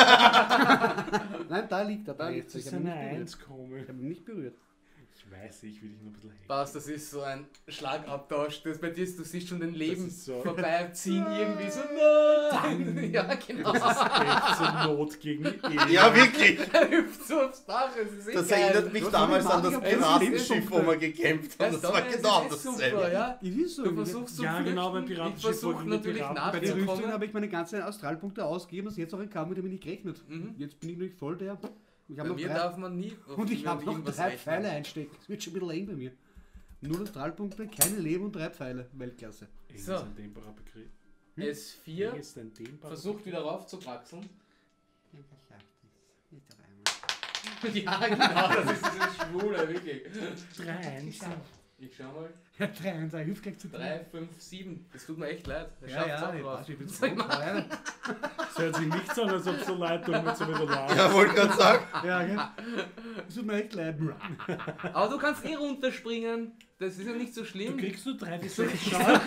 [SPEAKER 4] Nein, da liegt er, da liegt
[SPEAKER 2] Jetzt
[SPEAKER 4] er.
[SPEAKER 2] ist
[SPEAKER 4] Ich habe ihn
[SPEAKER 2] eine
[SPEAKER 4] nicht berührt.
[SPEAKER 2] Eins komisch.
[SPEAKER 4] Ich habe ihn nicht berührt.
[SPEAKER 2] Ich weiß, ich will dich nur ein bisschen helfen.
[SPEAKER 3] Passt, das ist so ein Schlagabtausch. Das bei dir ist, du siehst schon den Leben
[SPEAKER 2] ist so-
[SPEAKER 3] vorbeiziehen irgendwie so. Nein! Ja, genau.
[SPEAKER 2] Das ist echt so Not gegen Elend.
[SPEAKER 1] Ja, wirklich!
[SPEAKER 3] Er hüpft so aufs Dach. Es ist eh
[SPEAKER 1] Das
[SPEAKER 3] geil.
[SPEAKER 1] erinnert mich
[SPEAKER 4] Was
[SPEAKER 1] damals
[SPEAKER 4] soll ich
[SPEAKER 1] an das
[SPEAKER 4] machen?
[SPEAKER 1] Piratenschiff, wo wir gekämpft
[SPEAKER 3] Ja,
[SPEAKER 1] haben. Das
[SPEAKER 3] sorry,
[SPEAKER 1] war
[SPEAKER 3] es
[SPEAKER 1] genau
[SPEAKER 3] ist eh
[SPEAKER 1] dasselbe.
[SPEAKER 3] super, ja.
[SPEAKER 4] Ich weiß so.
[SPEAKER 3] Du versuchst zu
[SPEAKER 2] Ja,
[SPEAKER 3] flüchten.
[SPEAKER 2] genau, beim
[SPEAKER 3] Ich
[SPEAKER 2] Piratenschiff
[SPEAKER 3] versuche
[SPEAKER 2] wurden die
[SPEAKER 3] natürlich
[SPEAKER 2] Piraten-
[SPEAKER 4] Bei der Rüstung
[SPEAKER 3] nachzukommen.
[SPEAKER 4] habe ich meine ganzen Astralpunkte ausgegeben, dass jetzt auch ein kam, mit dem ich nicht gerechnet.
[SPEAKER 3] Mhm.
[SPEAKER 4] Jetzt bin ich nämlich voll der. Ich
[SPEAKER 3] Bei
[SPEAKER 4] habe noch
[SPEAKER 3] mir
[SPEAKER 4] drei,
[SPEAKER 3] darf man nie auf
[SPEAKER 4] und ich habe noch
[SPEAKER 3] irgendwas
[SPEAKER 4] drei
[SPEAKER 3] rechnen.
[SPEAKER 4] Pfeile einstecken. Das wird schon ein bisschen eng bei mir. Null Astralpunkte, keine Leben und drei Pfeile. Weltklasse.
[SPEAKER 2] Eng
[SPEAKER 3] So.
[SPEAKER 2] ist ein dehnbarer Begriff.
[SPEAKER 3] S
[SPEAKER 2] Eng
[SPEAKER 3] vier
[SPEAKER 2] ist ein dehnbarer
[SPEAKER 3] versucht wieder raufzukraxeln.
[SPEAKER 4] Nicht
[SPEAKER 3] Ja, genau, das ist dieses Schwule, wirklich.
[SPEAKER 2] Drei Eins.
[SPEAKER 3] Ich schau mal.
[SPEAKER 4] Ja, drei eins, er hilft gleich zu
[SPEAKER 3] drei, fünf, sieben. Das tut mir echt leid. Er
[SPEAKER 4] Ja,
[SPEAKER 3] schafft's
[SPEAKER 4] ja,
[SPEAKER 3] auch
[SPEAKER 4] ich
[SPEAKER 3] drauf.
[SPEAKER 4] weiß, ich bin
[SPEAKER 3] Sag mal.
[SPEAKER 2] Es hört sich nicht so an, als ob so Leute tun mit so wieder lachen.
[SPEAKER 1] Ja, wollte gerade sagen.
[SPEAKER 4] Ja, gell? Es tut mir echt leid.
[SPEAKER 3] Aber du kannst eh runterspringen. Das ist ja nicht so
[SPEAKER 2] Du
[SPEAKER 3] schlimm.
[SPEAKER 2] kriegst nur drei bis sechs
[SPEAKER 3] Du
[SPEAKER 2] Schaden.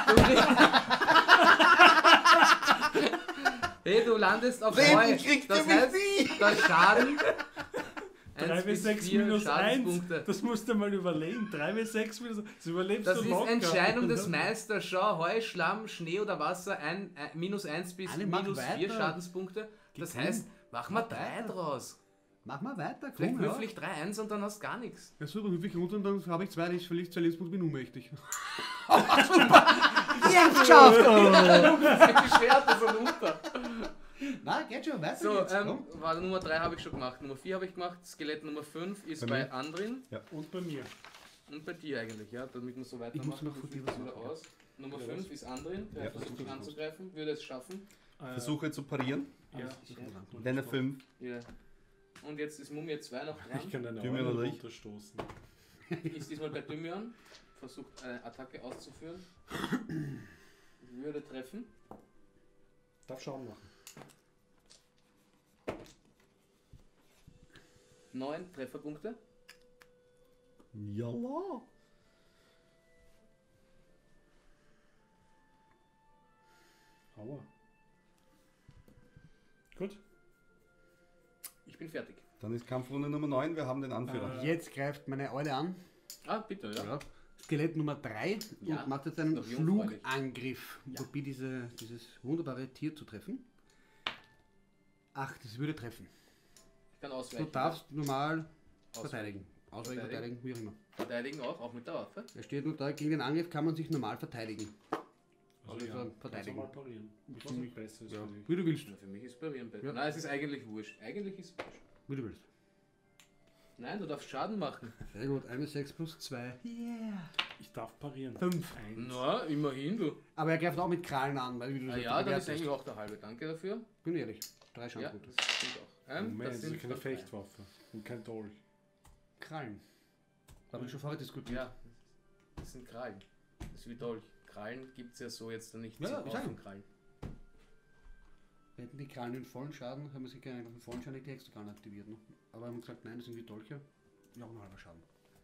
[SPEAKER 3] Hey, du landest auf
[SPEAKER 1] Leben
[SPEAKER 3] Heu.
[SPEAKER 1] kriegt
[SPEAKER 3] Das
[SPEAKER 1] ihr
[SPEAKER 3] heißt,
[SPEAKER 1] wie sie.
[SPEAKER 3] der Schaden.
[SPEAKER 2] drei
[SPEAKER 3] eins
[SPEAKER 2] bis sechs
[SPEAKER 3] vier
[SPEAKER 2] minus eins.
[SPEAKER 3] Schadenspunkte.
[SPEAKER 2] Das musst du mal überlegen. drei bis sechs minus eins. Das überlebst
[SPEAKER 3] Das
[SPEAKER 2] du
[SPEAKER 3] ist
[SPEAKER 2] locker.
[SPEAKER 3] Entscheidung des Meisters. Schau, Heu, Schlamm, Schnee oder Wasser, ein, ein, minus eins bis
[SPEAKER 4] Alle, mach
[SPEAKER 3] minus vier
[SPEAKER 4] weiter.
[SPEAKER 3] Schadenspunkte. Das
[SPEAKER 4] Gib
[SPEAKER 3] heißt, mach mal
[SPEAKER 4] Mach
[SPEAKER 3] drei
[SPEAKER 4] weiter.
[SPEAKER 3] draus.
[SPEAKER 4] Mach mal weiter,
[SPEAKER 3] Vielleicht
[SPEAKER 4] komm, ja.
[SPEAKER 3] würfel ich drei eins und dann hast du gar nichts.
[SPEAKER 4] Ja, super, hüpfe ich runter und dann habe ich zwei, ich verliere zwei Lebenspunkte, bin ohnmächtig. Jetzt geschafft!
[SPEAKER 3] Die Schwerte so runter.
[SPEAKER 4] Nein, geht schon, weiter
[SPEAKER 3] So,
[SPEAKER 4] geht's,
[SPEAKER 3] ähm,
[SPEAKER 4] komm.
[SPEAKER 3] warte, Nummer drei habe ich schon gemacht. Nummer vier habe ich gemacht. Skelett Nummer fünf ist
[SPEAKER 1] Bei
[SPEAKER 3] bei,
[SPEAKER 1] mir?
[SPEAKER 3] Andrin.
[SPEAKER 2] Und bei mir.
[SPEAKER 3] Und bei dir eigentlich, ja, damit wir so weitermachen.
[SPEAKER 4] muss noch von dir was
[SPEAKER 3] wieder
[SPEAKER 4] machen, ja.
[SPEAKER 3] aus. Nummer
[SPEAKER 2] Ja,
[SPEAKER 3] fünf ist Andrin, der
[SPEAKER 1] Ja,
[SPEAKER 3] versucht
[SPEAKER 2] versuch es.
[SPEAKER 3] anzugreifen, würde es schaffen.
[SPEAKER 2] Äh,
[SPEAKER 1] Versuche zu parieren.
[SPEAKER 2] Ja.
[SPEAKER 1] Deine fünf.
[SPEAKER 3] Ja. Und jetzt ist Mumie zwei noch
[SPEAKER 2] Ich kann
[SPEAKER 3] dran.
[SPEAKER 2] deine
[SPEAKER 1] Thymian
[SPEAKER 2] Augen
[SPEAKER 1] oder ich?
[SPEAKER 2] runterstoßen.
[SPEAKER 3] Ist diesmal bei Thymian, versucht eine Attacke auszuführen. Würde treffen.
[SPEAKER 2] Darf Schaden machen.
[SPEAKER 3] Neun Trefferpunkte.
[SPEAKER 1] Jalla.
[SPEAKER 2] Aua. Gut.
[SPEAKER 3] Ich bin fertig.
[SPEAKER 1] Dann ist Kampfrunde Nummer neun. Wir haben den Anführer.
[SPEAKER 2] Äh,
[SPEAKER 4] Jetzt greift meine Eule an.
[SPEAKER 3] Ah, bitte, ja.
[SPEAKER 4] Ja. Skelett Nummer drei
[SPEAKER 3] Ja,
[SPEAKER 4] und macht jetzt einen
[SPEAKER 3] noch jungfräulich.
[SPEAKER 4] Flugangriff.
[SPEAKER 3] Ja.
[SPEAKER 4] Probier diese, dieses wunderbare Tier zu treffen. Ach, das würde treffen.
[SPEAKER 3] Ich kann
[SPEAKER 4] Du
[SPEAKER 3] ausweichen.
[SPEAKER 4] darfst normal
[SPEAKER 3] Ausweichen.
[SPEAKER 4] verteidigen. Ausweichen,
[SPEAKER 3] Verteidigen.
[SPEAKER 4] verteidigen, wie auch immer.
[SPEAKER 3] Verteidigen auch, auch mit der Waffe.
[SPEAKER 4] Da steht nur da, gegen den Angriff kann man sich normal verteidigen.
[SPEAKER 2] Also
[SPEAKER 4] Also
[SPEAKER 2] ja,
[SPEAKER 4] verteidigen.
[SPEAKER 2] verteidigen. Mal parieren. Was
[SPEAKER 4] Ziemlich-
[SPEAKER 2] nicht besser ist
[SPEAKER 4] Ja,
[SPEAKER 2] für dich.
[SPEAKER 4] wie du willst.
[SPEAKER 3] Ja, für mich ist parieren besser.
[SPEAKER 4] Ja.
[SPEAKER 3] Nein, es ist eigentlich wurscht. Eigentlich ist es wurscht.
[SPEAKER 4] Wie du willst.
[SPEAKER 3] Nein, du darfst Schaden machen.
[SPEAKER 4] Sehr gut, eine sechs plus zwei. Yeah.
[SPEAKER 2] Ich darf parieren.
[SPEAKER 4] fünf.
[SPEAKER 2] Eins.
[SPEAKER 3] Na, immerhin, du.
[SPEAKER 4] Aber er greift auch mit Krallen an, weil wie du
[SPEAKER 3] Ah
[SPEAKER 4] das
[SPEAKER 3] ja, dann
[SPEAKER 4] gewährt
[SPEAKER 3] ist
[SPEAKER 4] hast.
[SPEAKER 3] eigentlich auch der halbe. Danke dafür.
[SPEAKER 4] Bin ehrlich. Drei
[SPEAKER 3] Ja,
[SPEAKER 4] Schadenspunkte.
[SPEAKER 3] das stimmt auch. Ähm,
[SPEAKER 2] Moment, das ist
[SPEAKER 3] sind
[SPEAKER 2] keine
[SPEAKER 3] noch drei.
[SPEAKER 2] Fechtwaffe. Und kein Dolch.
[SPEAKER 4] Krallen. Da haben wir schon vorher diskutiert.
[SPEAKER 3] Ja, das sind Krallen. Das ist wie Dolch. Krallen gibt es ja so jetzt dann nicht
[SPEAKER 4] Ja,
[SPEAKER 3] zum
[SPEAKER 4] ich
[SPEAKER 3] Bau
[SPEAKER 4] sag
[SPEAKER 3] von
[SPEAKER 4] ja.
[SPEAKER 3] Krallen.
[SPEAKER 4] Hätten die Krallen den vollen Schaden, haben wir sich gerne den vollen Schaden nicht die extra Krallen aktiviert. Ne? Aber haben gesagt, nein, das sind wie Dolche. Ja, auch ein halber Schaden.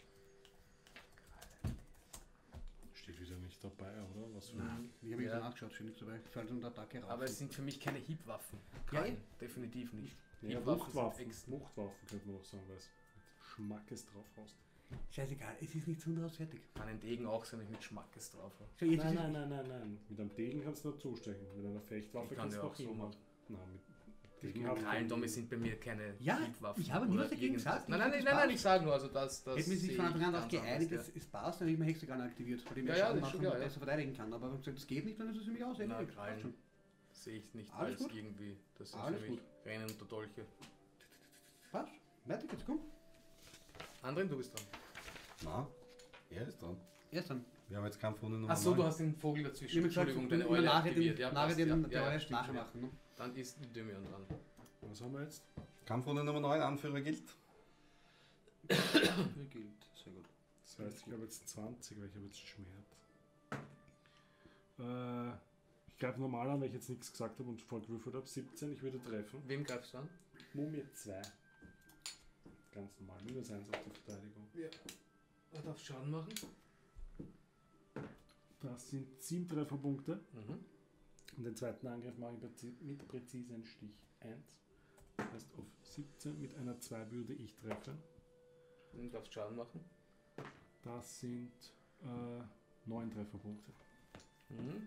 [SPEAKER 2] Steht wieder nicht dabei, oder? Was für
[SPEAKER 3] Nein.
[SPEAKER 4] Ich habe
[SPEAKER 3] Ja.
[SPEAKER 4] ja. nachgeschaut, steht nichts dabei. Fällt unter Attacke raus.
[SPEAKER 3] Aber es sind für mich keine Hiebwaffen.
[SPEAKER 4] Ja,
[SPEAKER 3] Krallen, definitiv nicht.
[SPEAKER 2] Ja,
[SPEAKER 3] Hiebwaffen
[SPEAKER 2] Wuchtwaffen.
[SPEAKER 3] sind ex-
[SPEAKER 2] Wuchtwaffen könnte man auch sagen, weil es mit Schmackes drauf hast.
[SPEAKER 4] Scheißegal, es ist nicht hundert fertig.
[SPEAKER 3] Kann ein Degen auch sein, wenn ich mit Schmackes drauf habe.
[SPEAKER 4] So, jetzt
[SPEAKER 2] Nein,
[SPEAKER 4] ist
[SPEAKER 2] nein, nein, nein, nein. Mit einem Degen kannst du nur zustechen. Mit einer Fechtwaffe
[SPEAKER 3] Ich kann
[SPEAKER 2] kannst
[SPEAKER 3] ja
[SPEAKER 2] du
[SPEAKER 3] auch
[SPEAKER 2] noch
[SPEAKER 3] so
[SPEAKER 2] hinhauen.
[SPEAKER 3] machen.
[SPEAKER 2] Nein, mit Degen hat
[SPEAKER 3] Krallendomme sind bei mir keine
[SPEAKER 4] Ja,
[SPEAKER 3] Hiebwaffen.
[SPEAKER 4] ich habe nie
[SPEAKER 3] oder
[SPEAKER 4] was dagegen
[SPEAKER 3] irgendwas.
[SPEAKER 4] gesagt.
[SPEAKER 3] Nein,
[SPEAKER 4] Ich
[SPEAKER 3] nein,
[SPEAKER 4] find
[SPEAKER 3] nein,
[SPEAKER 4] das
[SPEAKER 3] nein,
[SPEAKER 4] passt.
[SPEAKER 3] ich sage nur, also das, das
[SPEAKER 4] Hätten wir sich
[SPEAKER 3] sehe
[SPEAKER 4] von
[SPEAKER 3] ich
[SPEAKER 4] Anfang an
[SPEAKER 3] ganz
[SPEAKER 4] darauf geeinigt,
[SPEAKER 3] anders,
[SPEAKER 4] es, es passt, dann hätte ich mir Hexagon aktiviert, weil ich mehr
[SPEAKER 3] Ja, ja,
[SPEAKER 4] Schaden
[SPEAKER 3] das ist
[SPEAKER 4] machen
[SPEAKER 3] schon
[SPEAKER 4] und
[SPEAKER 3] klar, ja.
[SPEAKER 4] besser verteidigen kann. Aber wenn du gesagt, das geht nicht, dann ist es für mich aus.
[SPEAKER 3] Na,
[SPEAKER 4] erledigt.
[SPEAKER 3] Krallen.
[SPEAKER 4] Passt schon.
[SPEAKER 3] sehe ich nicht
[SPEAKER 4] Alles
[SPEAKER 3] als
[SPEAKER 4] gut.
[SPEAKER 3] irgendwie. Das sind
[SPEAKER 4] Alles
[SPEAKER 3] für mich
[SPEAKER 4] gut.
[SPEAKER 3] Rennen unter Dolche.
[SPEAKER 4] Passt. Weiter geht's, komm.
[SPEAKER 3] Andrin, du bist dran.
[SPEAKER 1] Na, er ist dran.
[SPEAKER 4] Erst dann.
[SPEAKER 1] Wir haben jetzt Kampfrunde Nummer
[SPEAKER 3] Achso,
[SPEAKER 1] neun.
[SPEAKER 3] du hast den Vogel
[SPEAKER 4] Ich
[SPEAKER 3] dazwischen.
[SPEAKER 4] habe gesagt,
[SPEAKER 3] Entschuldigung, deine
[SPEAKER 4] wir
[SPEAKER 3] Eule
[SPEAKER 4] nachher
[SPEAKER 3] aktiviert.
[SPEAKER 4] den,
[SPEAKER 3] Ja,
[SPEAKER 4] nachher
[SPEAKER 3] passt,
[SPEAKER 4] den,
[SPEAKER 3] ja.
[SPEAKER 4] der
[SPEAKER 3] Ja,
[SPEAKER 4] Eule
[SPEAKER 3] stimmt
[SPEAKER 4] nachher
[SPEAKER 3] schon, ja.
[SPEAKER 4] machen. Ne?
[SPEAKER 3] Dann ist Demian dran.
[SPEAKER 2] Was haben wir jetzt?
[SPEAKER 1] Kampfrunde Nummer neun, Anführer gilt.
[SPEAKER 4] Mir gilt. Sehr gut.
[SPEAKER 2] Das heißt, ich habe jetzt zwanzig, weil ich habe jetzt Schmerz. Äh, ich greife normal an, weil ich jetzt nichts gesagt habe und vorgewürfelt habe. siebzehn, ich würde treffen.
[SPEAKER 3] Wem greifst du an?
[SPEAKER 2] Mumie zwei. Ganz normal, minus eins auf die Verteidigung.
[SPEAKER 3] Ja. Er darf Schaden machen.
[SPEAKER 2] Das sind sieben Trefferpunkte.
[SPEAKER 3] Mhm.
[SPEAKER 2] Und den zweiten Angriff mache ich präzi- mit präzisen Stich eins. Das heißt, auf siebzehn mit einer zwei würde ich treffen.
[SPEAKER 3] Du darfst Schaden machen.
[SPEAKER 2] Das sind äh, neun Trefferpunkte.
[SPEAKER 3] Mhm.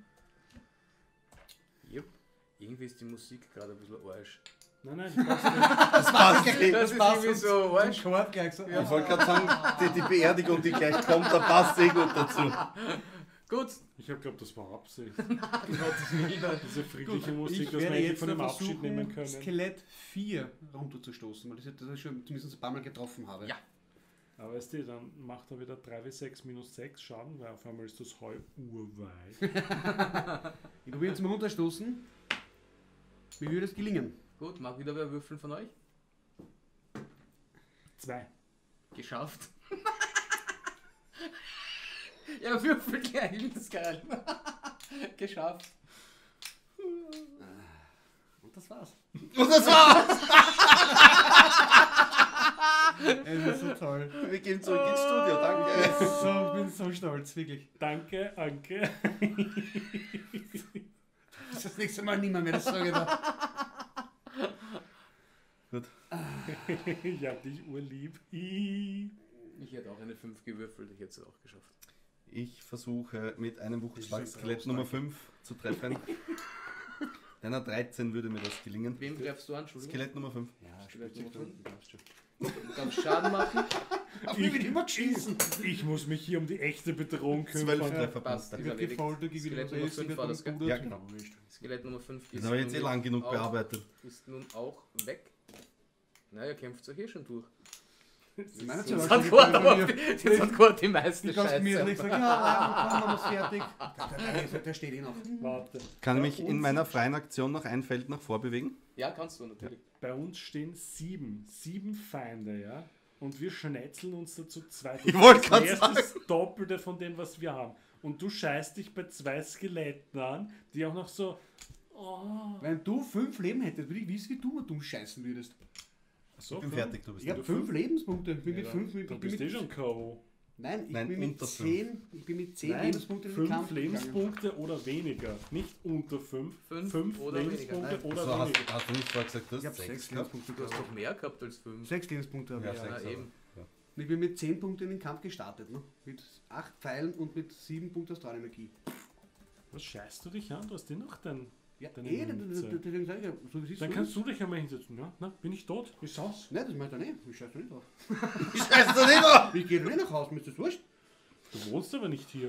[SPEAKER 3] Yep. Irgendwie ist die Musik gerade ein bisschen arsch.
[SPEAKER 2] Nein, nein, das passt nicht.
[SPEAKER 1] Das passt nicht.
[SPEAKER 3] Das ist irgendwie so arsch.
[SPEAKER 4] Korb gleich so.
[SPEAKER 1] Ich wollte gerade sagen, die, die Beerdigung, die gleich kommt, da passt eh gut dazu.
[SPEAKER 3] Gut.
[SPEAKER 2] Ich habe glaubt, das war Absicht.
[SPEAKER 3] Gottes Willen.
[SPEAKER 2] Diese friedliche
[SPEAKER 4] Gut,
[SPEAKER 2] Musik,
[SPEAKER 4] ich
[SPEAKER 2] dass wir
[SPEAKER 4] werde
[SPEAKER 2] eigentlich
[SPEAKER 4] jetzt
[SPEAKER 2] von dem
[SPEAKER 4] noch
[SPEAKER 2] Abschied nehmen
[SPEAKER 4] versuchen,
[SPEAKER 2] können.
[SPEAKER 4] Skelett vier runterzustoßen, weil das, das ich schon zumindest ein paar Mal getroffen habe.
[SPEAKER 3] Ja.
[SPEAKER 2] Aber weißt du, dann macht er wieder drei W sechs minus sechs Schaden, weil auf einmal ist das Heu urweit.
[SPEAKER 4] Ich probiere jetzt mal runterstoßen. Wie würde es gelingen?
[SPEAKER 3] Gut, mag wieder wer würfeln von euch?
[SPEAKER 2] Zwei.
[SPEAKER 3] Geschafft. Ja, würfel gleich, das ist geil. Geschafft.
[SPEAKER 4] Und das war's.
[SPEAKER 1] Und das war's!
[SPEAKER 4] Es ist so toll.
[SPEAKER 1] Wir gehen zurück ins Studio, danke.
[SPEAKER 4] So, ich bin so stolz, wirklich.
[SPEAKER 2] Danke, Anke.
[SPEAKER 4] Das ist das nächste Mal niemand mehr, das sage ich da.
[SPEAKER 1] Gut.
[SPEAKER 2] Ich hab dich urlieb. I.
[SPEAKER 3] Ich hätte auch eine fünf gewürfelt, ich hätte es auch geschafft.
[SPEAKER 1] Ich versuche mit einem Wuchtschlag
[SPEAKER 2] Das ist
[SPEAKER 1] Skelett
[SPEAKER 2] raus,
[SPEAKER 1] Nummer
[SPEAKER 2] danke.
[SPEAKER 1] fünf zu treffen. Deiner dreizehn würde mir das gelingen.
[SPEAKER 3] Wem greifst du an, Entschuldigung?
[SPEAKER 1] Skelett Nummer fünf.
[SPEAKER 4] Ja,
[SPEAKER 3] Skelett
[SPEAKER 4] spielt
[SPEAKER 3] Nummer
[SPEAKER 4] sich
[SPEAKER 3] fünf.
[SPEAKER 4] schon.
[SPEAKER 3] Du kannst Schaden machen.
[SPEAKER 4] Auf mich wird immer geschissen.
[SPEAKER 2] Ich muss mich hier um die echte Bedrohung
[SPEAKER 1] Zwölf
[SPEAKER 2] kümmern.
[SPEAKER 1] Trefferpunkte.
[SPEAKER 3] Passt.
[SPEAKER 4] Ich werde gefoltert, ich
[SPEAKER 3] Skelett
[SPEAKER 4] will
[SPEAKER 3] Nummer fünf war das, gell?
[SPEAKER 1] Ja, genau.
[SPEAKER 3] Skelett Nummer fünf
[SPEAKER 1] Das
[SPEAKER 3] ist,
[SPEAKER 1] haben wir jetzt eh
[SPEAKER 3] nun
[SPEAKER 1] lang genug
[SPEAKER 3] auch,
[SPEAKER 1] bearbeitet.
[SPEAKER 3] ist nun auch weg. Naja, kämpft so hier schon durch.
[SPEAKER 4] Ich meine,
[SPEAKER 3] Jetzt
[SPEAKER 4] so
[SPEAKER 3] hat Gott aber jetzt hat Gott die meisten
[SPEAKER 4] Ich hab's mir nicht
[SPEAKER 3] Scheiße.
[SPEAKER 4] gesagt, ja, komm, haben wir's fertig. Der, der, der steht eh noch.
[SPEAKER 2] Warte.
[SPEAKER 1] Kann
[SPEAKER 2] Bei
[SPEAKER 1] ich mich in
[SPEAKER 2] uns-
[SPEAKER 1] meiner freien Aktion noch ein Feld nach vorbewegen?
[SPEAKER 3] Ja, kannst du natürlich.
[SPEAKER 2] Bei uns stehen sieben. Sieben Feinde, ja? Und wir schnetzeln uns dazu zwei.
[SPEAKER 1] Ich wollte
[SPEAKER 2] Das
[SPEAKER 1] grad
[SPEAKER 2] ist
[SPEAKER 1] sagen.
[SPEAKER 2] das Doppelte von dem, was wir haben. Und du scheißt dich bei zwei Skeletten an, die auch noch so. Oh.
[SPEAKER 4] Wenn du fünf Leben hättest, würde ich wissen, wie du dumm scheißen würdest.
[SPEAKER 2] So,
[SPEAKER 1] Ich bin
[SPEAKER 2] fünf?
[SPEAKER 1] fertig, du bist
[SPEAKER 4] Ich habe
[SPEAKER 1] dran.
[SPEAKER 4] fünf Lebenspunkte. Ich bin
[SPEAKER 2] Ja,
[SPEAKER 4] mit fünf. Ich
[SPEAKER 2] Du
[SPEAKER 4] bin
[SPEAKER 2] bist
[SPEAKER 4] mit,
[SPEAKER 2] eh schon K O.
[SPEAKER 4] Nein, ich
[SPEAKER 1] Nein,
[SPEAKER 4] bin mit
[SPEAKER 1] unter
[SPEAKER 4] zehn. Ich bin mit zehn
[SPEAKER 2] Nein,
[SPEAKER 4] Lebenspunkten in den
[SPEAKER 2] fünf
[SPEAKER 4] Kampf gegangen.
[SPEAKER 2] Lebenspunkte oder weniger. Nicht unter fünf.
[SPEAKER 3] Fünf oder weniger.
[SPEAKER 2] Lebenspunkte
[SPEAKER 4] Nein.
[SPEAKER 2] oder
[SPEAKER 1] So, hast,
[SPEAKER 2] weniger.
[SPEAKER 1] hast du nicht vorher gesagt, du
[SPEAKER 4] Ich habe
[SPEAKER 1] hast
[SPEAKER 4] sechs
[SPEAKER 1] sechs gehabt?
[SPEAKER 4] Lebenspunkte
[SPEAKER 3] Du hast
[SPEAKER 4] gehabt.
[SPEAKER 3] doch mehr gehabt als fünf.
[SPEAKER 4] Sechs Lebenspunkte habe
[SPEAKER 1] Ja,
[SPEAKER 4] ich.
[SPEAKER 1] sechs.
[SPEAKER 3] Ja,
[SPEAKER 1] aber-
[SPEAKER 3] eben.
[SPEAKER 4] Und ich bin mit zehn Punkten in den Kampf gestartet. Ne? Mit acht Pfeilen und mit sieben Punkten Astralenergie.
[SPEAKER 2] Was scheißt du dich an? Du hast eh noch dein.
[SPEAKER 4] Ja,
[SPEAKER 2] Deine
[SPEAKER 4] eh,
[SPEAKER 2] Münze.
[SPEAKER 4] deswegen sage ich ja, so wie es ist.
[SPEAKER 2] Dann
[SPEAKER 4] so
[SPEAKER 2] kannst
[SPEAKER 4] ist.
[SPEAKER 2] du dich einmal hinsetzen. Ja? Na, bin ich tot? Ist aus.
[SPEAKER 4] Nein, das macht er nicht. Ich scheiße nicht drauf.
[SPEAKER 1] Ich scheiß doch nicht auf!
[SPEAKER 4] Ich gehe nicht nach Hause, mir ist das wurscht.
[SPEAKER 2] Du wohnst aber nicht hier.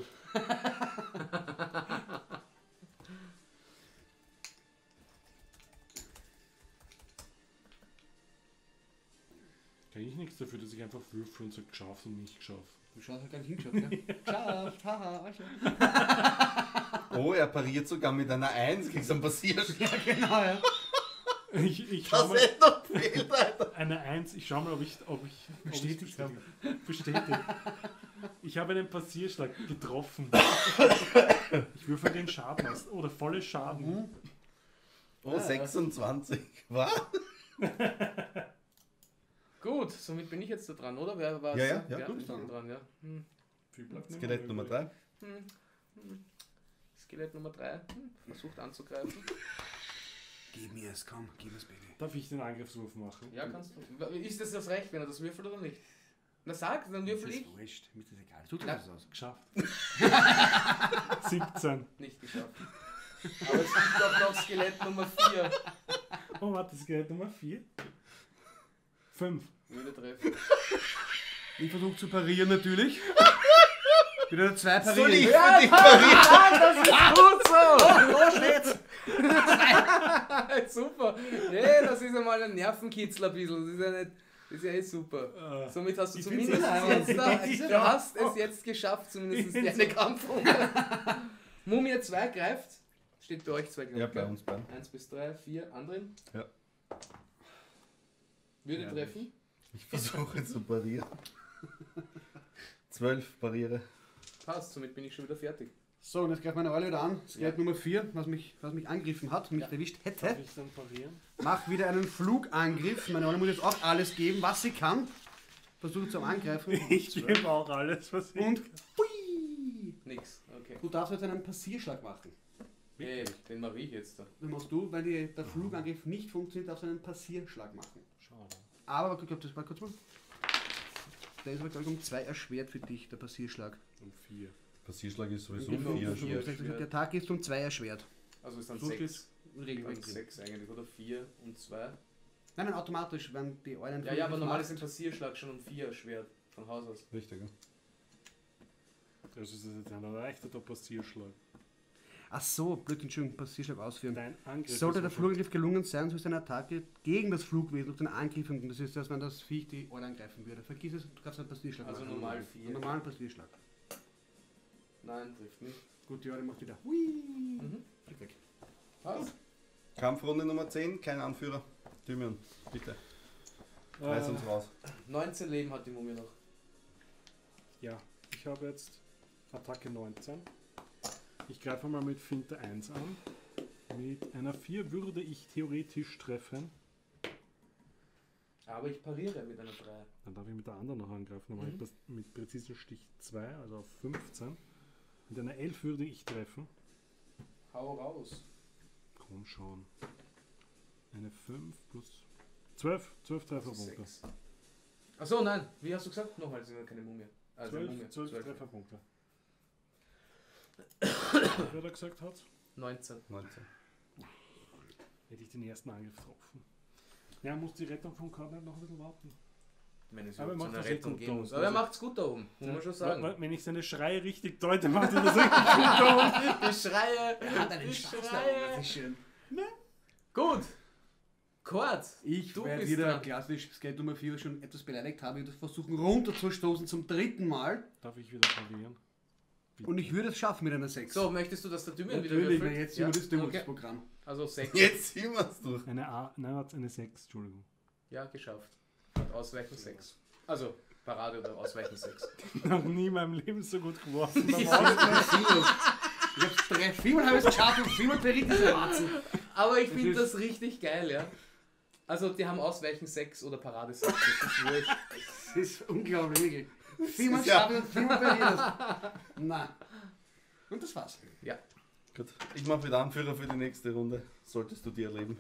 [SPEAKER 2] Kann ich nichts dafür, dass ich einfach würfel und sag geschafft und nicht geschafft.
[SPEAKER 4] Du schaust halt gar nicht hingeschaut, gell? Ciao, haha, Arschloch.
[SPEAKER 1] Oh, er pariert sogar mit einer eins gegen so einen Passierschlag.
[SPEAKER 4] Ja, genau, ja.
[SPEAKER 2] Ich, ich schau
[SPEAKER 1] Das
[SPEAKER 2] mal,
[SPEAKER 1] hätte noch gefehlt, Alter.
[SPEAKER 2] eine Eins, ich schau mal, ob ich, ob ich ob ich
[SPEAKER 4] Bestätigt habe.
[SPEAKER 2] bestätigt. Ich habe einen Passierschlag getroffen. Ich würfel den Schaden aus. Oder volle Schaden.
[SPEAKER 1] Oh, sechsundzwanzig. Was?
[SPEAKER 3] Gut, somit bin ich jetzt da dran, oder? Wer war
[SPEAKER 1] Ja, ja, ja,
[SPEAKER 3] ja,
[SPEAKER 1] du
[SPEAKER 3] ich
[SPEAKER 1] bist
[SPEAKER 3] bin
[SPEAKER 4] dran.
[SPEAKER 3] dran, ja. Hm.
[SPEAKER 2] Viel bleibt nicht
[SPEAKER 1] Skelett
[SPEAKER 2] mehr
[SPEAKER 1] Nummer
[SPEAKER 2] übrig.
[SPEAKER 1] drei.
[SPEAKER 3] Hm. Hm. Skelett Nummer drei. Hm. Versucht anzugreifen.
[SPEAKER 4] Gib mir es, komm, gib es, Baby.
[SPEAKER 2] Darf ich den Angriffswurf machen?
[SPEAKER 3] Ja, kannst du. Ist das das Recht, wenn er das würfelt oder nicht? Na sag, dann würfel
[SPEAKER 4] Das
[SPEAKER 3] ich.
[SPEAKER 4] ist wurscht, mir ist das egal. Tut dir
[SPEAKER 3] Na.
[SPEAKER 4] das aus.
[SPEAKER 2] Geschafft. siebzehn.
[SPEAKER 3] Nicht geschafft. Aber es gibt doch noch Skelett Nummer vier.
[SPEAKER 2] Oh, warte, Skelett Nummer vier. fünf.
[SPEAKER 3] Würde treffen.
[SPEAKER 4] Ich versuche zu parieren natürlich. Wieder zwei
[SPEAKER 1] Soll ich
[SPEAKER 4] parieren.
[SPEAKER 1] für dich parieren?
[SPEAKER 3] Gut so!
[SPEAKER 4] Los jetzt!
[SPEAKER 3] Super! Hey, das ist einmal ein Nervenkitzler ein bisschen. Das ist ja, nicht, das ist ja eh super.
[SPEAKER 2] Äh,
[SPEAKER 3] Somit hast du
[SPEAKER 2] Ich
[SPEAKER 3] zumindest
[SPEAKER 2] find's eh
[SPEAKER 3] jetzt, da,
[SPEAKER 4] leid.
[SPEAKER 3] du hast es jetzt geschafft, zumindest
[SPEAKER 2] Ich find's
[SPEAKER 3] eine Kampfrunde. Mumie zwei greift. Steht bei euch zwei, glaub
[SPEAKER 1] Ja,
[SPEAKER 3] ich,
[SPEAKER 1] bei
[SPEAKER 3] gell?
[SPEAKER 1] uns beiden.
[SPEAKER 3] Eins bis drei, vier, anderen.
[SPEAKER 1] Ja.
[SPEAKER 3] Würde
[SPEAKER 4] Ja,
[SPEAKER 3] treffen.
[SPEAKER 1] Ich versuche zu parieren. zwölf pariere.
[SPEAKER 3] Passt, somit bin ich schon wieder fertig.
[SPEAKER 4] So, und jetzt greift meine Eule wieder an. Skelett
[SPEAKER 3] Ja.
[SPEAKER 4] Nummer vier, was mich, was mich angegriffen hat, mich
[SPEAKER 3] Ja.
[SPEAKER 4] erwischt
[SPEAKER 2] darf
[SPEAKER 4] hätte.
[SPEAKER 2] ich dann parieren?
[SPEAKER 4] Mach wieder einen Flugangriff. Meine Eule muss jetzt auch alles geben, was sie kann. Versuche zum Angreifen.
[SPEAKER 2] Ich gebe auch alles, was ich
[SPEAKER 4] Und hui!
[SPEAKER 3] Nix, okay.
[SPEAKER 4] Du darfst jetzt einen Passierschlag machen.
[SPEAKER 3] Hey, den mache ich jetzt da.
[SPEAKER 4] Den machst du, weil die, der Flugangriff nicht funktioniert, darfst du einen Passierschlag machen.
[SPEAKER 2] Schade.
[SPEAKER 4] Aber, ich glaube, das war kurz mal. Der ist aber, glaube ich, um zwei erschwert für dich, der Passierschlag.
[SPEAKER 2] Um vier.
[SPEAKER 1] Passierschlag ist sowieso
[SPEAKER 3] Genau,
[SPEAKER 1] vier.
[SPEAKER 3] vier.
[SPEAKER 4] Der der Tag ist um zwei erschwert.
[SPEAKER 3] Also ist dann
[SPEAKER 2] So
[SPEAKER 3] sechs.
[SPEAKER 2] steht's
[SPEAKER 4] im Regelwerk
[SPEAKER 3] Dann
[SPEAKER 4] drin.
[SPEAKER 3] sechs eigentlich, oder vier und zwei.
[SPEAKER 4] Nein, nein, automatisch, wenn die Eulen.
[SPEAKER 3] Ja, ja, aber normal ist
[SPEAKER 4] macht.
[SPEAKER 3] ein Passierschlag schon um vier erschwert. Von Haus aus.
[SPEAKER 1] Richtig, ja.
[SPEAKER 2] Das ist jetzt ein erleichterter Passierschlag.
[SPEAKER 4] Ach so, blöd, Entschuldigung, Passierschlag ausführen.
[SPEAKER 2] Dein Angriff
[SPEAKER 4] Sollte
[SPEAKER 2] ist
[SPEAKER 4] der
[SPEAKER 2] schon-
[SPEAKER 4] Flugangriff gelungen sein, so ist eine Attacke gegen das Flugwesen durch den Angriffenden. Das ist das, wenn das Viech die Ohren angreifen würde. Vergiss es, du kannst einen Passierschlag
[SPEAKER 3] Also
[SPEAKER 4] machen.
[SPEAKER 3] normal vier.
[SPEAKER 4] Einen normalen Passierschlag.
[SPEAKER 3] Nein, trifft nicht.
[SPEAKER 4] Gut, die Ohren macht wieder. Hui.
[SPEAKER 3] Mhm.
[SPEAKER 4] Geht weg.
[SPEAKER 3] Was?
[SPEAKER 1] Kampfrunde Nummer zehn, kein Anführer. Thymion, bitte. Reiß uns
[SPEAKER 2] Äh,
[SPEAKER 1] raus.
[SPEAKER 3] neunzehn Leben hat die Mumie noch.
[SPEAKER 2] ja, ich habe jetzt Attacke neunzehn. Ich greife mal mit Finte eins an. Mit einer vier würde ich theoretisch treffen.
[SPEAKER 3] Aber ich pariere mit einer drei.
[SPEAKER 2] Dann darf ich mit der anderen noch angreifen. Dann mache ich
[SPEAKER 3] Mhm.
[SPEAKER 2] das mit Precision Stich zwei, also auf fünfzehn. Mit einer elf würde ich treffen.
[SPEAKER 3] Hau raus.
[SPEAKER 2] Komm schon. Eine fünf plus zwölf. zwölf Trefferpunkte.
[SPEAKER 3] Sechs. Achso, nein. Wie hast du gesagt? Nochmal, sie sind keine Mumie. Also Mumie.
[SPEAKER 2] zwölf, zwölf
[SPEAKER 3] zwölf.
[SPEAKER 2] Trefferpunkte. Wer da gesagt hat,
[SPEAKER 3] neunzehn.
[SPEAKER 1] neunzehn.
[SPEAKER 2] hätte ich den ersten Angriff getroffen. Ja, muss die Rettung von Kornel noch ein bisschen warten.
[SPEAKER 3] Wenn es
[SPEAKER 2] Aber er
[SPEAKER 3] überhaupt
[SPEAKER 2] macht
[SPEAKER 3] zu einer
[SPEAKER 2] das eh
[SPEAKER 3] Rettung
[SPEAKER 2] gut
[SPEAKER 3] gehen
[SPEAKER 2] da
[SPEAKER 3] muss.
[SPEAKER 2] unten.
[SPEAKER 3] Aber er
[SPEAKER 2] Also-
[SPEAKER 3] macht's gut da oben, muss man schon sagen.
[SPEAKER 2] Weil- Wenn ich seine Schreie richtig deute, macht er das richtig gut da oben.
[SPEAKER 3] Die Schreie.
[SPEAKER 4] Er hat einen
[SPEAKER 3] Die
[SPEAKER 4] Spaß da
[SPEAKER 3] Schreie.
[SPEAKER 4] oben, das ist schön.
[SPEAKER 3] Gut. Kurt.
[SPEAKER 4] Ich
[SPEAKER 3] Du
[SPEAKER 4] werde
[SPEAKER 3] bist
[SPEAKER 4] wieder
[SPEAKER 3] dran.
[SPEAKER 4] klassisch Skate Nummer vier schon etwas beleidigt habe und das versuchen runterzustoßen zum dritten Mal.
[SPEAKER 2] Darf ich wieder parieren?
[SPEAKER 4] Und ich würde es schaffen mit einer sechs.
[SPEAKER 3] So, möchtest du, dass der Thymian wieder
[SPEAKER 4] Natürlich,
[SPEAKER 3] würfelt?
[SPEAKER 4] weil jetzt
[SPEAKER 3] ja?
[SPEAKER 4] über das durch
[SPEAKER 3] okay.
[SPEAKER 4] das Programm.
[SPEAKER 3] Also sechs.
[SPEAKER 1] Jetzt ziehen wir es durch.
[SPEAKER 2] Eine A, nein, hat eine sechs, Entschuldigung.
[SPEAKER 3] Ja, geschafft. Hat Ausweichen sechs. Also, Parade oder Ausweichen sechs.
[SPEAKER 2] Noch nie in meinem Leben so gut geworfen.
[SPEAKER 4] Ich hab's drei, viermal habe ich es geschafft und viermal beriet diese Warzen.
[SPEAKER 3] Aber ich
[SPEAKER 4] Das
[SPEAKER 3] finde
[SPEAKER 4] ist-
[SPEAKER 3] das richtig geil, ja. Also, die haben Ausweichen sechs oder Parade sechs. Das ist wurscht.
[SPEAKER 4] Das ist unglaublich, wirklich. Viermal
[SPEAKER 1] Ja.
[SPEAKER 4] schaffe ich und viermal beriet das. Nein. Und das war's.
[SPEAKER 3] Ja.
[SPEAKER 1] Gut. Ich mache wieder Anführer für die nächste Runde. Solltest du die erleben.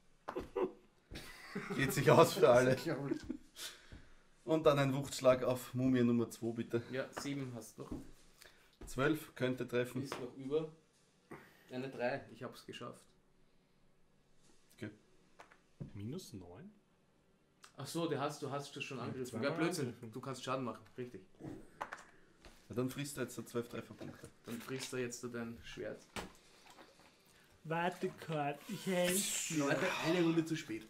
[SPEAKER 1] Geht sich aus für alle.
[SPEAKER 4] Unglaublich.
[SPEAKER 1] Und dann ein Wuchtschlag auf Mumie Nummer zwei, bitte.
[SPEAKER 3] Ja, sieben hast du noch.
[SPEAKER 1] zwölf könnte treffen.
[SPEAKER 3] Ist noch über. Eine drei. Ich hab's geschafft.
[SPEAKER 2] Minus neun?
[SPEAKER 3] Ach so, du hast, du hast das schon angegriffen.
[SPEAKER 2] zweimal
[SPEAKER 3] Ja, Blödsinn.
[SPEAKER 2] angegriffen.
[SPEAKER 3] Du kannst Schaden machen. Richtig.
[SPEAKER 1] Ja, dann frisst du jetzt so zwölf Trefferpunkte.
[SPEAKER 3] Dann frisst er jetzt dein Schwert.
[SPEAKER 2] Warte, Kurt, ich helfe
[SPEAKER 4] Leute, eine Runde zu spät.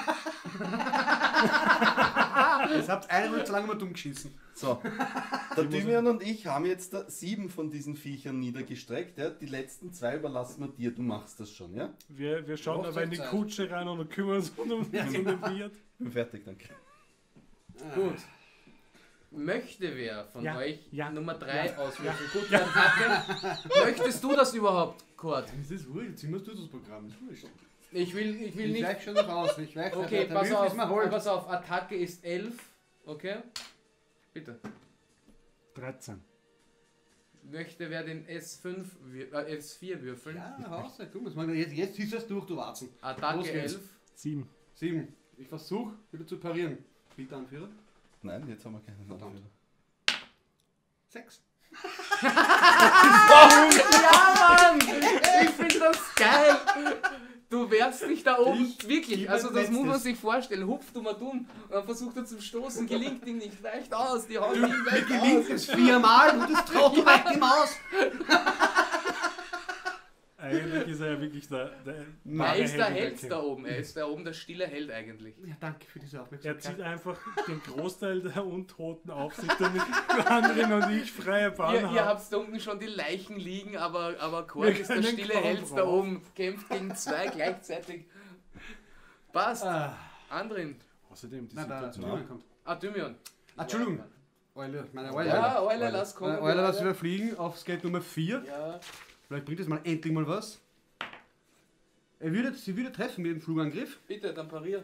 [SPEAKER 4] Jetzt habt eine Runde zu lange mal dumm geschissen.
[SPEAKER 1] So, der Thymian und ich haben jetzt da sieben von diesen Viechern niedergestreckt. Ja? Die letzten zwei überlassen wir dir, du machst das schon, ja?
[SPEAKER 2] Wir, wir schauen aber in die
[SPEAKER 4] Hochzeitszeit.
[SPEAKER 2] Kutsche rein und kümmern uns um, um den Wirt.
[SPEAKER 1] Bin fertig, danke.
[SPEAKER 3] Gut. Möchte wer von
[SPEAKER 2] Ja,
[SPEAKER 3] euch
[SPEAKER 2] ja,
[SPEAKER 3] Nummer drei
[SPEAKER 2] ja,
[SPEAKER 3] auswürfeln? Gut, dann Attacke. Möchtest du das überhaupt, Kurt?
[SPEAKER 4] Das ist wurscht, jetzt ziehen wir das Programm. Das ist wurscht.
[SPEAKER 3] Ich will, ich will
[SPEAKER 4] Ich
[SPEAKER 3] nicht.
[SPEAKER 4] weich schon noch aus. Ich weich
[SPEAKER 3] Okay,
[SPEAKER 4] der
[SPEAKER 3] pass
[SPEAKER 4] Würfel
[SPEAKER 3] auf,
[SPEAKER 4] ist mir holt.
[SPEAKER 3] pass auf. Attacke ist elf. Okay? Bitte.
[SPEAKER 2] dreizehn.
[SPEAKER 3] Möchte wer den S fünf, wür- äh, S vier würfeln?
[SPEAKER 4] Ja, raus, komm, jetzt, mal- jetzt, jetzt ist es durch, du Warzen. Los
[SPEAKER 3] Attacke
[SPEAKER 4] geht's.
[SPEAKER 3] elf.
[SPEAKER 2] sieben.
[SPEAKER 4] Sieben. Ich versuche wieder zu parieren. Bitte Anführer.
[SPEAKER 1] Nein, jetzt haben wir keinen
[SPEAKER 4] Verdammt.
[SPEAKER 1] Anführer.
[SPEAKER 4] Sechs.
[SPEAKER 3] Ja, Mann! Ich finde das geil! Du wärst nicht da oben,
[SPEAKER 4] Ich
[SPEAKER 3] wirklich,
[SPEAKER 4] gebe
[SPEAKER 3] also das
[SPEAKER 4] mein
[SPEAKER 3] muss man
[SPEAKER 4] Letztes.
[SPEAKER 3] sich vorstellen. Hupft du mal dumm und dann versucht er zum Stoßen, gelingt ihm nicht, weicht aus, die hauen ihm
[SPEAKER 4] Mir
[SPEAKER 3] weg
[SPEAKER 4] gelingt
[SPEAKER 3] aus.
[SPEAKER 4] es viermal und das traut du weicht ihm aus.
[SPEAKER 2] Eigentlich ist er ja wirklich der, der
[SPEAKER 3] Er
[SPEAKER 2] wahre
[SPEAKER 3] ist der
[SPEAKER 2] Held
[SPEAKER 3] Held
[SPEAKER 2] der
[SPEAKER 3] da oben, er ist da oben der stille Held eigentlich.
[SPEAKER 4] Ja, danke für diese
[SPEAKER 2] Er
[SPEAKER 4] Aufmerksamkeit.
[SPEAKER 2] zieht einfach den Großteil der Untoten auf sich, damit Andrin und ich freie Bahn
[SPEAKER 3] Ihr, ihr
[SPEAKER 2] haben.
[SPEAKER 3] habt da unten schon die Leichen liegen, aber, aber Kurt
[SPEAKER 2] Wir
[SPEAKER 3] ist der
[SPEAKER 2] können
[SPEAKER 3] stille
[SPEAKER 2] kaum
[SPEAKER 3] Held da
[SPEAKER 2] drauf.
[SPEAKER 3] oben, kämpft gegen zwei gleichzeitig. Passt.
[SPEAKER 4] Ah,
[SPEAKER 3] Andrin.
[SPEAKER 2] Außerdem, die
[SPEAKER 4] na, da,
[SPEAKER 2] Situation.
[SPEAKER 4] Thymian kommt.
[SPEAKER 3] Ah, Thymian.
[SPEAKER 4] Ah, Entschuldigung. Eule, meine Eule.
[SPEAKER 3] Ja, Eule, lass kommen.
[SPEAKER 4] Meine Eule, lass wieder fliegen auf Skate Nummer vier.
[SPEAKER 3] Ja,
[SPEAKER 4] Vielleicht bringt es mal endlich mal was. Er würde, sie würde treffen mit dem Flugangriff.
[SPEAKER 3] bitte, dann parier.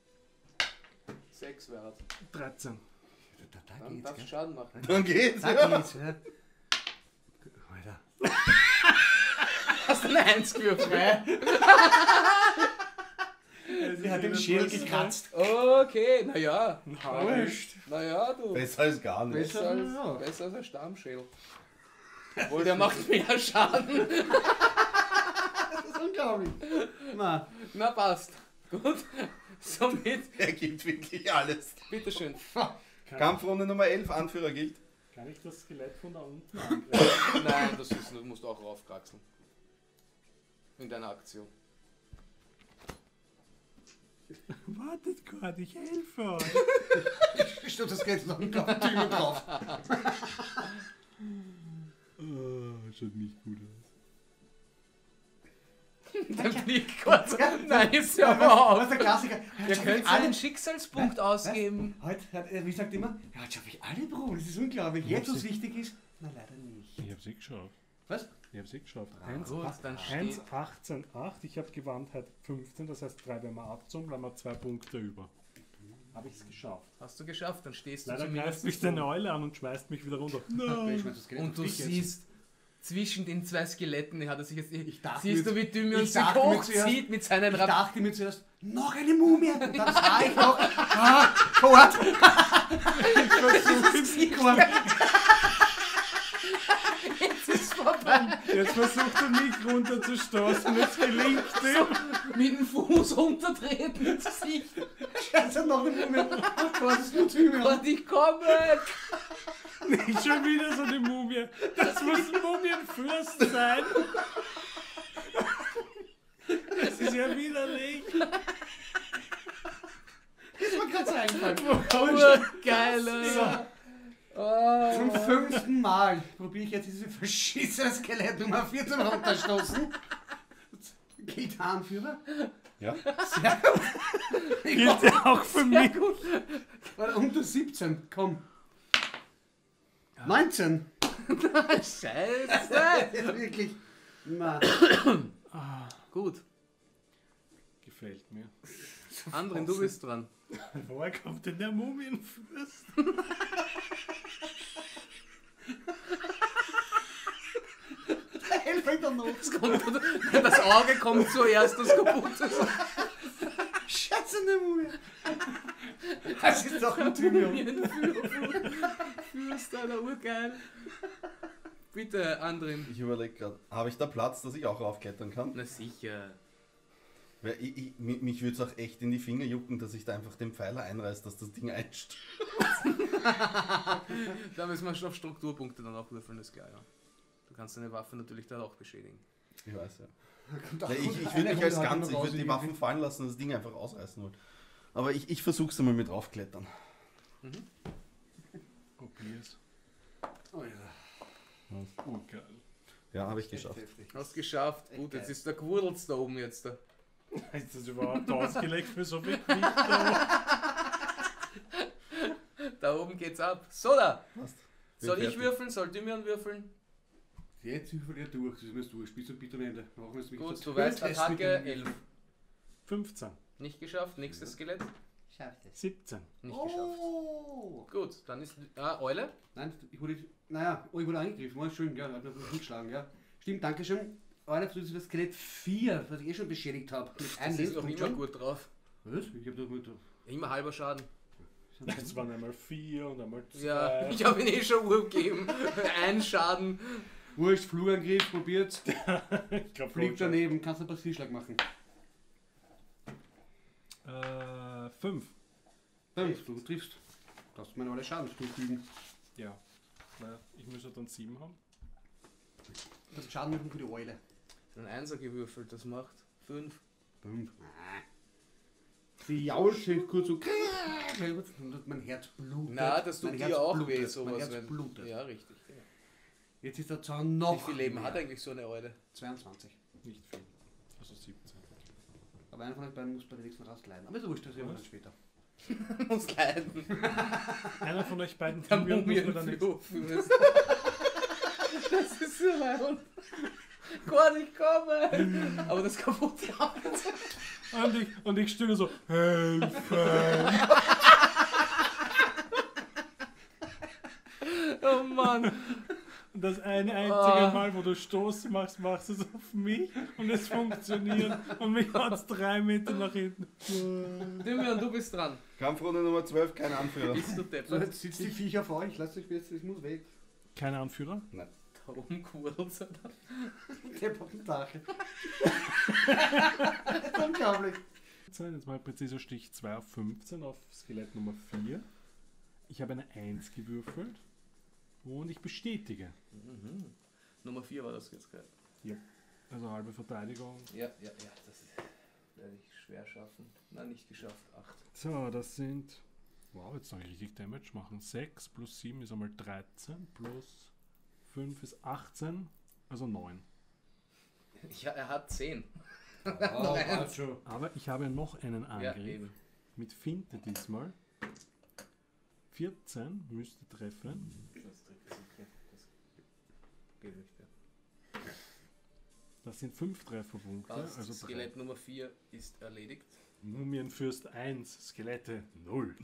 [SPEAKER 3] Sechs Wert.
[SPEAKER 2] dreizehn.
[SPEAKER 4] Da, da
[SPEAKER 3] Dann
[SPEAKER 4] geht's,
[SPEAKER 3] darfst du
[SPEAKER 4] gell?
[SPEAKER 3] Schaden machen.
[SPEAKER 1] Dann geht's,
[SPEAKER 4] Da
[SPEAKER 1] ja.
[SPEAKER 4] geht's, ja. Alter.
[SPEAKER 3] Hast du eine Eins gewürfelt?
[SPEAKER 4] Sie hat den Schädel gekratzt.
[SPEAKER 3] Okay, naja.
[SPEAKER 2] Wurscht.
[SPEAKER 3] Naja, du.
[SPEAKER 1] Besser als gar nicht.
[SPEAKER 3] Besser als,
[SPEAKER 4] Ja.
[SPEAKER 3] besser als ein Stammschädel. Obwohl, der macht mehr Schaden.
[SPEAKER 4] Das ist unglaublich. Na,
[SPEAKER 3] Na, passt. Gut. Somit,
[SPEAKER 1] Er gibt wirklich alles.
[SPEAKER 3] bitteschön.
[SPEAKER 2] Kann,
[SPEAKER 1] Kampfrunde Nummer elf, Anführer gilt.
[SPEAKER 2] kann ich das Skelett von da unten angreifen?
[SPEAKER 3] Nein, das, ist, das musst du auch raufkraxeln. in deiner Aktion.
[SPEAKER 2] Wartet gerade, ich helfe euch.
[SPEAKER 4] Stimmt, das geht noch ein Tümer drauf.
[SPEAKER 2] Oh, schaut nicht gut aus.
[SPEAKER 3] Der Blick kurz. Nein, ist ja
[SPEAKER 4] Was
[SPEAKER 3] überhaupt.
[SPEAKER 4] ist der Klassiker?
[SPEAKER 3] Ihr könnt einen Schicksalspunkt ausgeben.
[SPEAKER 4] Heute, hat, er- wie sagt immer, ja, jetzt schaffe ich alle Proben, das ist unglaublich. Jetzt, was wichtig ist, na leider nicht.
[SPEAKER 2] Ich hab's eh geschafft.
[SPEAKER 4] Was?
[SPEAKER 2] Ich hab's eh geschafft.
[SPEAKER 3] Gut, dann
[SPEAKER 2] eins,
[SPEAKER 3] steht.
[SPEAKER 2] achtzehn, acht. Ich habe Gewandtheit fünfzehn, das heißt drei werden wir abzogen, dann haben wir zwei Punkte über. Habe ich's geschafft.
[SPEAKER 3] Hast du geschafft, dann stehst du
[SPEAKER 2] Leider
[SPEAKER 3] zumindest
[SPEAKER 2] greift mich
[SPEAKER 3] so.
[SPEAKER 2] deine Eule an und schmeißt mich wieder runter.
[SPEAKER 4] Okay, ich schmeiß das Skelett
[SPEAKER 3] Und
[SPEAKER 4] auf
[SPEAKER 3] du
[SPEAKER 4] dich jetzt.
[SPEAKER 3] siehst zwischen den zwei Skeletten, hat er sich jetzt.
[SPEAKER 4] Ich dachte
[SPEAKER 3] siehst
[SPEAKER 4] mir-
[SPEAKER 3] du, wie Dümmel
[SPEAKER 4] ich
[SPEAKER 3] uns
[SPEAKER 4] dachte mir
[SPEAKER 3] hochzieht
[SPEAKER 4] zuerst-
[SPEAKER 3] mit seinen
[SPEAKER 4] Ich
[SPEAKER 3] Rab
[SPEAKER 4] dachte mir zuerst, noch eine Mumie. Und dann sah ich noch, ah, Gott. Komm,
[SPEAKER 3] Jetzt ist vorbei.
[SPEAKER 2] Jetzt versucht er mich runterzustoßen, es gelingt ihm.
[SPEAKER 3] Mit dem Fuß runtertreten ins Gesicht.
[SPEAKER 4] Scheiße, noch eine Mumie. Oh Gott, das ist nur Tümer.
[SPEAKER 3] Und ich komme.
[SPEAKER 2] Nicht schon wieder so eine Mumie. Das muss ein Mumienfürst sein. Das ist ja widerlich.
[SPEAKER 4] Das war gerade so eingefallen.
[SPEAKER 3] Urgeil. Oh.
[SPEAKER 4] Zum fünften Mal probiere ich jetzt diese verschissene Skelett Nummer vierzehn runterstoßen. Geht der Anführer?
[SPEAKER 1] Ja?
[SPEAKER 4] Sehr gut. Ich
[SPEAKER 2] Gilt ja auch für mich.
[SPEAKER 4] war unter siebzehn, komm. neunzehn.
[SPEAKER 3] Scheiße.
[SPEAKER 4] Wirklich. Na,
[SPEAKER 3] Gut.
[SPEAKER 2] Gefällt mir.
[SPEAKER 3] Andrin, du bist dran.
[SPEAKER 2] Woher kommt denn der Mumienfürst?
[SPEAKER 4] der Helfer in der Not.
[SPEAKER 3] Das, kommt, das Auge kommt zuerst, das kaputte.
[SPEAKER 4] Scheiße, eine Mumie. Das ist doch ein Thymian.
[SPEAKER 3] Fürst, Alter, urgeil. Bitte, Andrin.
[SPEAKER 1] Ich überlege gerade, habe ich da Platz, dass ich auch raufklettern kann?
[SPEAKER 3] Na sicher.
[SPEAKER 1] Weil ich, ich, mi- mich würde es auch echt in die Finger jucken, dass ich da einfach den Pfeiler einreiße, dass das Ding einstürzt.
[SPEAKER 3] Da müssen wir schon auf Strukturpunkte dann auch würfeln, ist klar, ja. Du kannst deine Waffe natürlich dann auch beschädigen.
[SPEAKER 1] Ich weiß ja.
[SPEAKER 4] Kommt auch
[SPEAKER 1] Ja, ich
[SPEAKER 4] gut.
[SPEAKER 1] ich
[SPEAKER 4] Eine
[SPEAKER 1] würde mich als
[SPEAKER 4] Runde hat
[SPEAKER 1] Ganzes,
[SPEAKER 4] noch
[SPEAKER 1] ich würde die
[SPEAKER 4] raus,
[SPEAKER 1] Waffen fallen lassen und das Ding einfach ausreißen wollen. Aber ich, ich versuche es einmal mit draufklettern.
[SPEAKER 2] Probier's.
[SPEAKER 4] Oh ja.
[SPEAKER 2] Oh, geil.
[SPEAKER 1] Ja, habe ich geschafft.
[SPEAKER 4] Heftig.
[SPEAKER 3] Hast geschafft. Gut, jetzt ist der Gewurdelz da oben jetzt. Da.
[SPEAKER 2] Ist das überhaupt ausgelegt für so viel Gewicht da?
[SPEAKER 3] Da oben geht's ab. So da.
[SPEAKER 1] Passt. Bin
[SPEAKER 3] Soll ich
[SPEAKER 1] fertig.
[SPEAKER 3] würfeln? Soll Thymian würfeln?
[SPEAKER 4] Jetzt hüpfen wir durch, das ist mir durch. Spielst du bitte am Ende. Machen wir es wirklich
[SPEAKER 3] Gut,
[SPEAKER 4] so
[SPEAKER 3] du weißt,
[SPEAKER 4] Test
[SPEAKER 3] Attacke
[SPEAKER 4] mit dem-
[SPEAKER 3] elf.
[SPEAKER 2] fünfzehn.
[SPEAKER 3] Nicht geschafft. Nächstes Skelett.
[SPEAKER 4] Schafft es.
[SPEAKER 2] siebzehn.
[SPEAKER 3] Nicht geschafft.
[SPEAKER 4] Oh!
[SPEAKER 3] Gut, dann ist. Ah, Eule.
[SPEAKER 4] Nein, ich wurde. Naja, oh, ich wurde angegriffen. War schön, ja. Hat mir hingeschlagen, ja. Stimmt, danke schön. Einer für das Skelett vier, was ich eh schon beschädigt habe. Mit einem
[SPEAKER 3] Das ist noch
[SPEAKER 4] Lebenspunkt
[SPEAKER 3] immer
[SPEAKER 4] schon.
[SPEAKER 3] gut drauf.
[SPEAKER 4] Was? Ich hab doch mit.
[SPEAKER 3] Immer halber Schaden.
[SPEAKER 2] Jetzt waren einmal vier und einmal zwei.
[SPEAKER 3] Ja, ich habe ihn eh schon Uhr gegeben. Ein Schaden.
[SPEAKER 4] Wurscht, Flugangriff, probiert.
[SPEAKER 2] Ich glaub,
[SPEAKER 4] Fliegt daneben, kannst du einen Passierschlag machen.
[SPEAKER 2] Äh, fünf.
[SPEAKER 4] Fünf, du triffst. Du hast meine alle Schadensstufen üben.
[SPEAKER 2] Ja. Na, ich müsste dann sieben haben.
[SPEAKER 4] Du hast Schaden machen für die Eule.
[SPEAKER 3] Ein Einser gewürfelt, das macht fünf.
[SPEAKER 4] Fünf. Sie jault sich kurz so. Und mein Herz blutet.
[SPEAKER 3] Na, das tut
[SPEAKER 4] Mein
[SPEAKER 3] dir
[SPEAKER 4] Herz
[SPEAKER 3] auch
[SPEAKER 4] blutet.
[SPEAKER 3] weh,
[SPEAKER 4] Mein
[SPEAKER 3] sowas.
[SPEAKER 4] Herz
[SPEAKER 3] Wenn,
[SPEAKER 4] blutet.
[SPEAKER 3] ja, richtig. Ja.
[SPEAKER 4] Jetzt ist der Zaun noch.
[SPEAKER 3] Wie viel Leben
[SPEAKER 4] mehr.
[SPEAKER 3] hat eigentlich so eine Eule?
[SPEAKER 4] zweiundzwanzig.
[SPEAKER 2] Nicht viel. Also siebzehn.
[SPEAKER 4] Aber einer von euch beiden muss bei der nächsten Rast leiden. Aber ist wurscht, das sehen wir dann später.
[SPEAKER 3] Muss leiden.
[SPEAKER 2] Einer von euch beiden
[SPEAKER 3] Der
[SPEAKER 2] Thymian muss mir dann nicht.
[SPEAKER 3] Mumienfürst. Das ist so leid. Gott, ich komme. Aber das kaputte Auge.
[SPEAKER 2] Und ich, und ich stöhne so, Hilfe!
[SPEAKER 3] Oh Mann.
[SPEAKER 2] Und das eine einzige
[SPEAKER 3] Ah.
[SPEAKER 2] Mal, wo du Stoß machst, machst du es auf mich und es funktioniert und mich hat es drei Meter nach hinten.
[SPEAKER 3] Thymian, du bist dran.
[SPEAKER 1] Kampfrunde Nummer zwölf, kein Anführer.
[SPEAKER 3] Bist du
[SPEAKER 4] So,
[SPEAKER 3] deppert?
[SPEAKER 4] jetzt sitzt die Viecher vor euch, lasst euch jetzt, ich muss weg.
[SPEAKER 2] Keine Anführer?
[SPEAKER 1] Nein.
[SPEAKER 3] Da oben kurz.
[SPEAKER 4] Depperten Tache. Unglaublich.
[SPEAKER 2] Jetzt mal präziser Stich zwei auf fünfzehn auf Skelett Nummer vier. Ich habe eine eins gewürfelt und ich bestätige.
[SPEAKER 3] Mhm. Nummer vier war das jetzt, gell?
[SPEAKER 2] Ja. Also halbe Verteidigung.
[SPEAKER 3] Ja, ja, ja, das werde ich schwer schaffen. Nein, nicht geschafft. acht.
[SPEAKER 2] So, das sind. Wow, jetzt noch richtig Damage machen. sechs plus sieben ist einmal dreizehn, plus fünf ist achtzehn, also neun.
[SPEAKER 3] Ja, er hat zehn.
[SPEAKER 4] Oh, Macho.
[SPEAKER 2] Aber ich habe noch einen
[SPEAKER 3] Ja,
[SPEAKER 2] Angriff
[SPEAKER 3] eben.
[SPEAKER 2] mit Finte diesmal. vierzehn müsste treffen.
[SPEAKER 3] Das trifft sicher. Das geht nicht, ja.
[SPEAKER 2] Das sind fünf Trefferpunkte.
[SPEAKER 3] Passt.
[SPEAKER 2] Also drei.
[SPEAKER 3] Skelett Nummer vier ist erledigt.
[SPEAKER 2] Mumienfürst eins, Skelette null.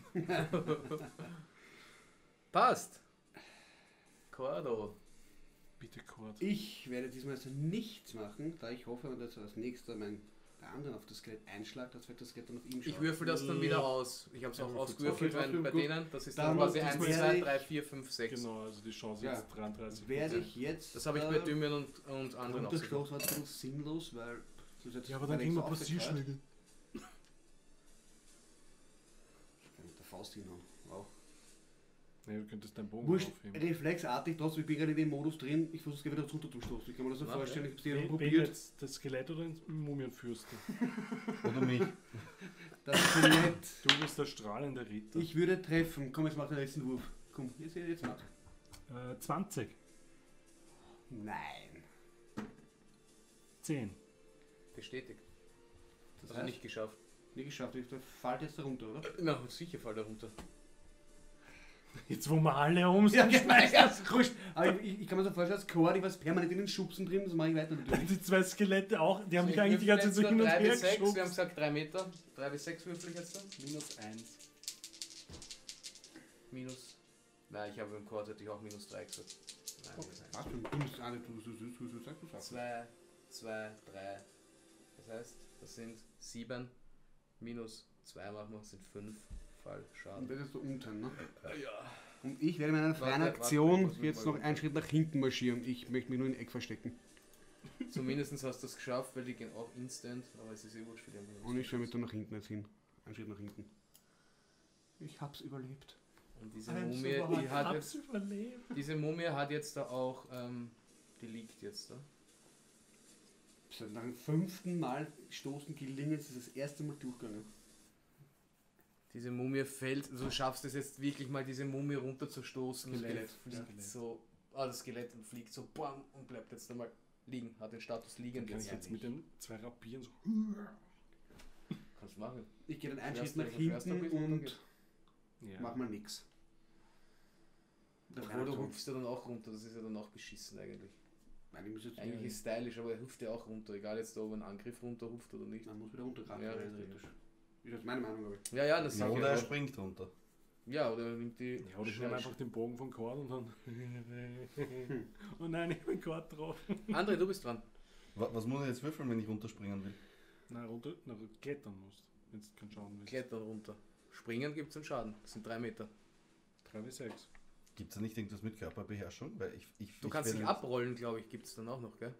[SPEAKER 3] Passt. Cordo.
[SPEAKER 2] Bitte Kord.
[SPEAKER 4] Ich werde diesmal also nichts machen, da ich hoffe, dass als nächster mein der andere auf das Skelett einschlagt, dass das Skelett dann auf ihm schaut.
[SPEAKER 3] Ich würfel das dann wieder aus. Ich habe es auch
[SPEAKER 2] Ja,
[SPEAKER 3] ausgewürfelt,
[SPEAKER 4] okay,
[SPEAKER 3] weil bei
[SPEAKER 4] gut.
[SPEAKER 3] denen, das ist
[SPEAKER 4] Dann
[SPEAKER 3] dann quasi
[SPEAKER 4] muss
[SPEAKER 3] eins,
[SPEAKER 4] diesmal
[SPEAKER 3] zwei,
[SPEAKER 4] ich-
[SPEAKER 3] drei, vier, fünf, sechs.
[SPEAKER 2] Genau, also die Chance
[SPEAKER 4] Ja.
[SPEAKER 2] jetzt dreiunddreißig.
[SPEAKER 4] Werde ich jetzt
[SPEAKER 3] Das habe ich
[SPEAKER 4] äh,
[SPEAKER 3] bei Dümmen und, und anderen auch so.
[SPEAKER 4] Unterstoß war ein bisschen sinnlos, weil das ist jetzt
[SPEAKER 2] Ja, aber dann
[SPEAKER 4] weil
[SPEAKER 2] kriegen
[SPEAKER 4] ich
[SPEAKER 2] wir
[SPEAKER 4] so aufgehört.
[SPEAKER 2] Passierschläge.
[SPEAKER 4] Ich kann mit der Faust hinhauen. Wow.
[SPEAKER 2] Ja, du könntest deinen Bogen
[SPEAKER 4] Wurscht,
[SPEAKER 2] aufheben.
[SPEAKER 4] reflexartig trotzdem, ich bin gerade in dem Modus drin, ich versuche es wieder runter zu stoßen. Ich kann mir das so
[SPEAKER 3] Okay.
[SPEAKER 4] vorstellen, ich habe es dir
[SPEAKER 2] Wen, wen
[SPEAKER 4] probiert.
[SPEAKER 2] jetzt, das Skelett oder den Mumienfürsten?
[SPEAKER 1] Oder mich.
[SPEAKER 4] Das Skelett.
[SPEAKER 2] Du bist der strahlende Ritter.
[SPEAKER 4] Ich würde treffen. Komm, jetzt mach den letzten Wurf. Komm, jetzt, jetzt mach.
[SPEAKER 2] Äh, zwanzig.
[SPEAKER 4] Nein.
[SPEAKER 2] zehn.
[SPEAKER 3] Bestätigt.
[SPEAKER 4] Das
[SPEAKER 3] Also
[SPEAKER 4] heißt,
[SPEAKER 3] nicht geschafft.
[SPEAKER 4] nicht geschafft. Ich fällt jetzt da runter, oder?
[SPEAKER 3] Na, sicher fällt er runter.
[SPEAKER 2] Jetzt wo wir alle um
[SPEAKER 4] Ja,
[SPEAKER 2] sind,
[SPEAKER 4] genau. Ja, wurscht. Aber ich, ich kann mir so vorstellen, als Chor, ich war permanent in den Schubsen drin, das mache ich weiter natürlich.
[SPEAKER 2] die zwei Skelette auch, die haben
[SPEAKER 3] So,
[SPEAKER 2] dich eigentlich die ganze Zeit so hin und
[SPEAKER 3] drei
[SPEAKER 2] her
[SPEAKER 3] bis sechs, wir haben
[SPEAKER 2] geschubst.
[SPEAKER 3] gesagt drei Meter. drei bis sechs würfel ich jetzt dann.
[SPEAKER 2] Minus eins.
[SPEAKER 3] Minus. Nein, ich habe im Chord hätte ich auch minus drei gesagt. Nein, minus eins.
[SPEAKER 4] Was? Du musst alle, du, du, du, du, du sagst, du sagst.
[SPEAKER 3] zwei, zwei, drei. Das heißt, das sind sieben. Minus zwei machen wir, sind fünf. Fall,
[SPEAKER 4] Und
[SPEAKER 3] Schaden.
[SPEAKER 4] das ist so unten, ne?
[SPEAKER 3] Ja.
[SPEAKER 4] Und ich werde in einer freien
[SPEAKER 3] Warte, warte,
[SPEAKER 4] Aktion
[SPEAKER 3] ich muss mich
[SPEAKER 4] jetzt
[SPEAKER 3] mal
[SPEAKER 4] noch einen Schritt nach hinten marschieren. Ich möchte mich nur in ein Eck verstecken.
[SPEAKER 3] Zumindest hast du es geschafft, weil die gehen auch instant, aber es ist eh wurscht für die anderen.
[SPEAKER 4] Und ich stelle mich dann nach hinten jetzt hin. Einen Schritt nach hinten. Ich hab's überlebt.
[SPEAKER 3] Und diese Mumie, die hat jetzt,
[SPEAKER 2] überlebt.
[SPEAKER 3] diese Mumie hat jetzt da auch, ähm, die liegt jetzt da.
[SPEAKER 4] Seit nach dem fünften Mal stoßen gelingen, ist das erste Mal durchgegangen.
[SPEAKER 3] Diese Mumie fällt, also du schaffst es jetzt wirklich mal, diese Mumie runterzustoßen.
[SPEAKER 2] Skelett,
[SPEAKER 3] Und fliegt
[SPEAKER 2] Skelett.
[SPEAKER 3] so, ah, das Skelett und fliegt so, bam, und bleibt jetzt einmal liegen. Hat den Status liegend
[SPEAKER 2] Kann ich
[SPEAKER 3] jetzt.
[SPEAKER 2] jetzt mit den zwei Rapieren so.
[SPEAKER 3] Kannst du machen.
[SPEAKER 4] Ich gehe dann einen
[SPEAKER 3] Schwerst
[SPEAKER 4] Schritt nach
[SPEAKER 3] du- schwerst du ein
[SPEAKER 4] hinten
[SPEAKER 3] bisschen
[SPEAKER 4] und
[SPEAKER 3] runtergeht?
[SPEAKER 2] Ja.
[SPEAKER 4] mach mal nix. Der
[SPEAKER 3] Obwohl, du
[SPEAKER 4] Freien
[SPEAKER 3] hüpfst ja dann auch runter, das ist ja dann auch beschissen eigentlich.
[SPEAKER 4] Nein, ich muss jetzt
[SPEAKER 3] Eigentlich ist stylisch, aber er hüpft ja auch runter, egal jetzt da, ob ein Angriff runterhufft oder nicht.
[SPEAKER 4] Man muss wieder runtergreifen,
[SPEAKER 3] Ja,
[SPEAKER 4] rein
[SPEAKER 3] richtig.
[SPEAKER 4] theoretisch. Ist jetzt meine Meinung, glaube ich.
[SPEAKER 3] Ja, ja, das
[SPEAKER 1] Ja,
[SPEAKER 3] sag
[SPEAKER 1] oder er
[SPEAKER 3] ich auch.
[SPEAKER 1] springt runter.
[SPEAKER 3] Ja, oder er nimmt die.
[SPEAKER 2] Ja, oder ich nehme einfach den Bogen von Kord und dann. Oh nein, ich bin Kord drauf.
[SPEAKER 3] André, du bist dran.
[SPEAKER 1] Wa- Was muss ich jetzt würfeln, wenn ich runterspringen will?
[SPEAKER 2] Nein, runter, na, klettern musst. Wenn du keinen Schaden willst.
[SPEAKER 3] Klettern runter. Springen gibt es einen Schaden. Das sind drei Meter.
[SPEAKER 2] drei bis sechs.
[SPEAKER 1] Gibt es da nicht irgendwas mit Körperbeherrschung? Weil ich, ich,
[SPEAKER 3] Du
[SPEAKER 1] ich
[SPEAKER 3] kannst dich
[SPEAKER 1] werde-
[SPEAKER 3] abrollen, glaube ich, gibt es dann auch noch, gell?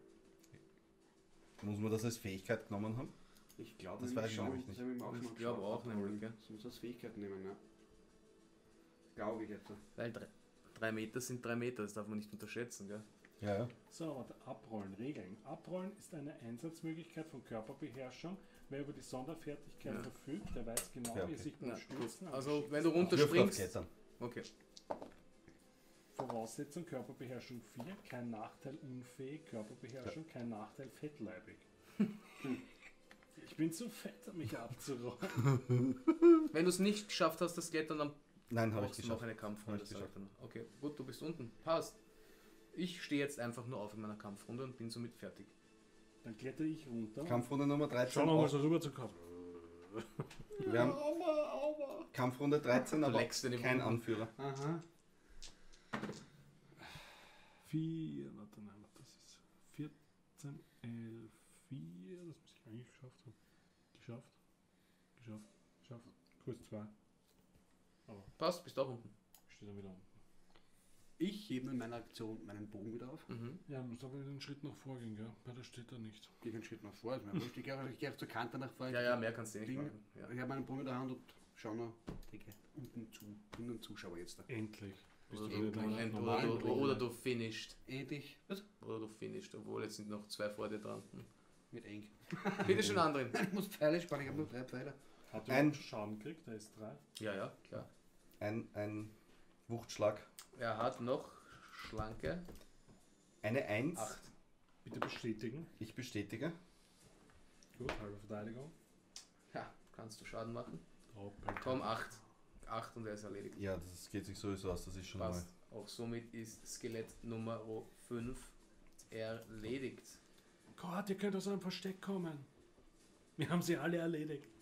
[SPEAKER 1] Muss man das als Fähigkeit genommen haben?
[SPEAKER 4] Ich glaube,
[SPEAKER 1] Das weiß ich nämlich nicht.
[SPEAKER 3] Ich glaube auch nämlich, gell?
[SPEAKER 4] So muss das Fähigkeit nehmen, ja. Glaube ich jetzt.
[SPEAKER 3] Weil drei, drei Meter sind drei Meter, das darf man nicht unterschätzen, gell?
[SPEAKER 1] Ja, ja.
[SPEAKER 2] So, warte, Abrollen, Regeln. Abrollen ist eine Einsatzmöglichkeit von Körperbeherrschung. Wer über die Sonderfertigkeit
[SPEAKER 3] Ja.
[SPEAKER 2] verfügt, der weiß genau,
[SPEAKER 1] Ja,
[SPEAKER 2] wie er
[SPEAKER 1] okay.
[SPEAKER 2] sich beim
[SPEAKER 3] Na,
[SPEAKER 2] Stürzen
[SPEAKER 3] gut. Also,
[SPEAKER 2] am
[SPEAKER 3] wenn du
[SPEAKER 2] geschicktesten
[SPEAKER 3] runter-
[SPEAKER 1] Würfel auf
[SPEAKER 3] springst.
[SPEAKER 1] Klettern.
[SPEAKER 3] Okay.
[SPEAKER 2] Voraussetzung Körperbeherrschung vier, kein Nachteil unfähig, Körperbeherrschung, kein Nachteil fettleibig. Ich bin zu fett, um mich abzurollen.
[SPEAKER 3] Wenn du es nicht geschafft hast, das Klettern, dann
[SPEAKER 1] Nein, habe ich
[SPEAKER 3] brauchst du noch
[SPEAKER 1] geschafft.
[SPEAKER 3] eine Kampfrunde.
[SPEAKER 1] Hab ich
[SPEAKER 3] sagt er noch. Okay, gut, du bist unten. Passt. Ich stehe jetzt einfach nur auf in meiner Kampfrunde und bin somit fertig.
[SPEAKER 2] Dann kletter ich runter.
[SPEAKER 1] Kampfrunde Nummer dreizehn.
[SPEAKER 2] Schau nochmal
[SPEAKER 1] auch-
[SPEAKER 2] so rüber zu kommen.
[SPEAKER 1] Wir haben Kampfrunde dreizehn,
[SPEAKER 3] Du
[SPEAKER 1] aber
[SPEAKER 3] leckst dir die
[SPEAKER 1] kein
[SPEAKER 3] Wunden.
[SPEAKER 1] Anführer.
[SPEAKER 4] Aha.
[SPEAKER 2] vier, warte, nein, das ist vierzehn, elf, vier, das muss ich eigentlich geschafft haben. Geschafft, geschafft, geschafft. Kurs zwei. Aber
[SPEAKER 3] Passt, bist auch unten.
[SPEAKER 2] steht dann wieder unten.
[SPEAKER 4] Ich hebe in meiner Aktion meinen Bogen wieder auf.
[SPEAKER 3] Mhm.
[SPEAKER 2] Ja, muss aber einen Schritt nach vorgehen, gell? Bei der steht da nicht.
[SPEAKER 4] Gehe einen Schritt nach vor. Ist mir wurscht. Ich gehe ich gehe auf zur Kante nach vor.
[SPEAKER 3] Ja, ja, mehr kannst du eh nicht
[SPEAKER 4] Ding.
[SPEAKER 3] machen. Ja.
[SPEAKER 4] Ich habe meinen Bogen in der Hand und schau noch. Ich gehe unten zu. Bin ein Zuschauer jetzt da.
[SPEAKER 2] Endlich. Bist
[SPEAKER 3] Oder
[SPEAKER 2] du
[SPEAKER 3] du,
[SPEAKER 2] wieder dein
[SPEAKER 3] Moment, oder,
[SPEAKER 2] normalen
[SPEAKER 3] du,
[SPEAKER 2] Brillen?
[SPEAKER 3] oder du finished.
[SPEAKER 4] Endlich. Was?
[SPEAKER 3] Oder du finished, obwohl jetzt sind noch zwei vor dir dran. Hm.
[SPEAKER 4] Mit eng.
[SPEAKER 3] Bitte schön, anderen.
[SPEAKER 4] Ich muss Pfeile spannen, ich habe nur drei Pfeile.
[SPEAKER 2] Hat er
[SPEAKER 1] Ein-
[SPEAKER 2] einen Schaden gekriegt? Der ist drei.
[SPEAKER 3] Ja, ja, klar.
[SPEAKER 1] Ein, ein Wuchtschlag.
[SPEAKER 3] Er hat noch schlanke
[SPEAKER 1] Eine Eins.
[SPEAKER 3] acht.
[SPEAKER 2] Bitte bestätigen.
[SPEAKER 1] Ich bestätige.
[SPEAKER 2] Gut, halbe Verteidigung.
[SPEAKER 3] Ja, kannst du Schaden machen?
[SPEAKER 2] Doppelt.
[SPEAKER 3] Komm, acht. acht und er ist erledigt.
[SPEAKER 1] Ja, das geht sich sowieso aus, das ist schon mal.
[SPEAKER 3] Passt. Auch somit ist Skelett Nummer fünf erledigt.
[SPEAKER 2] Gott, ihr könnt aus einem Versteck kommen. Wir haben sie alle erledigt.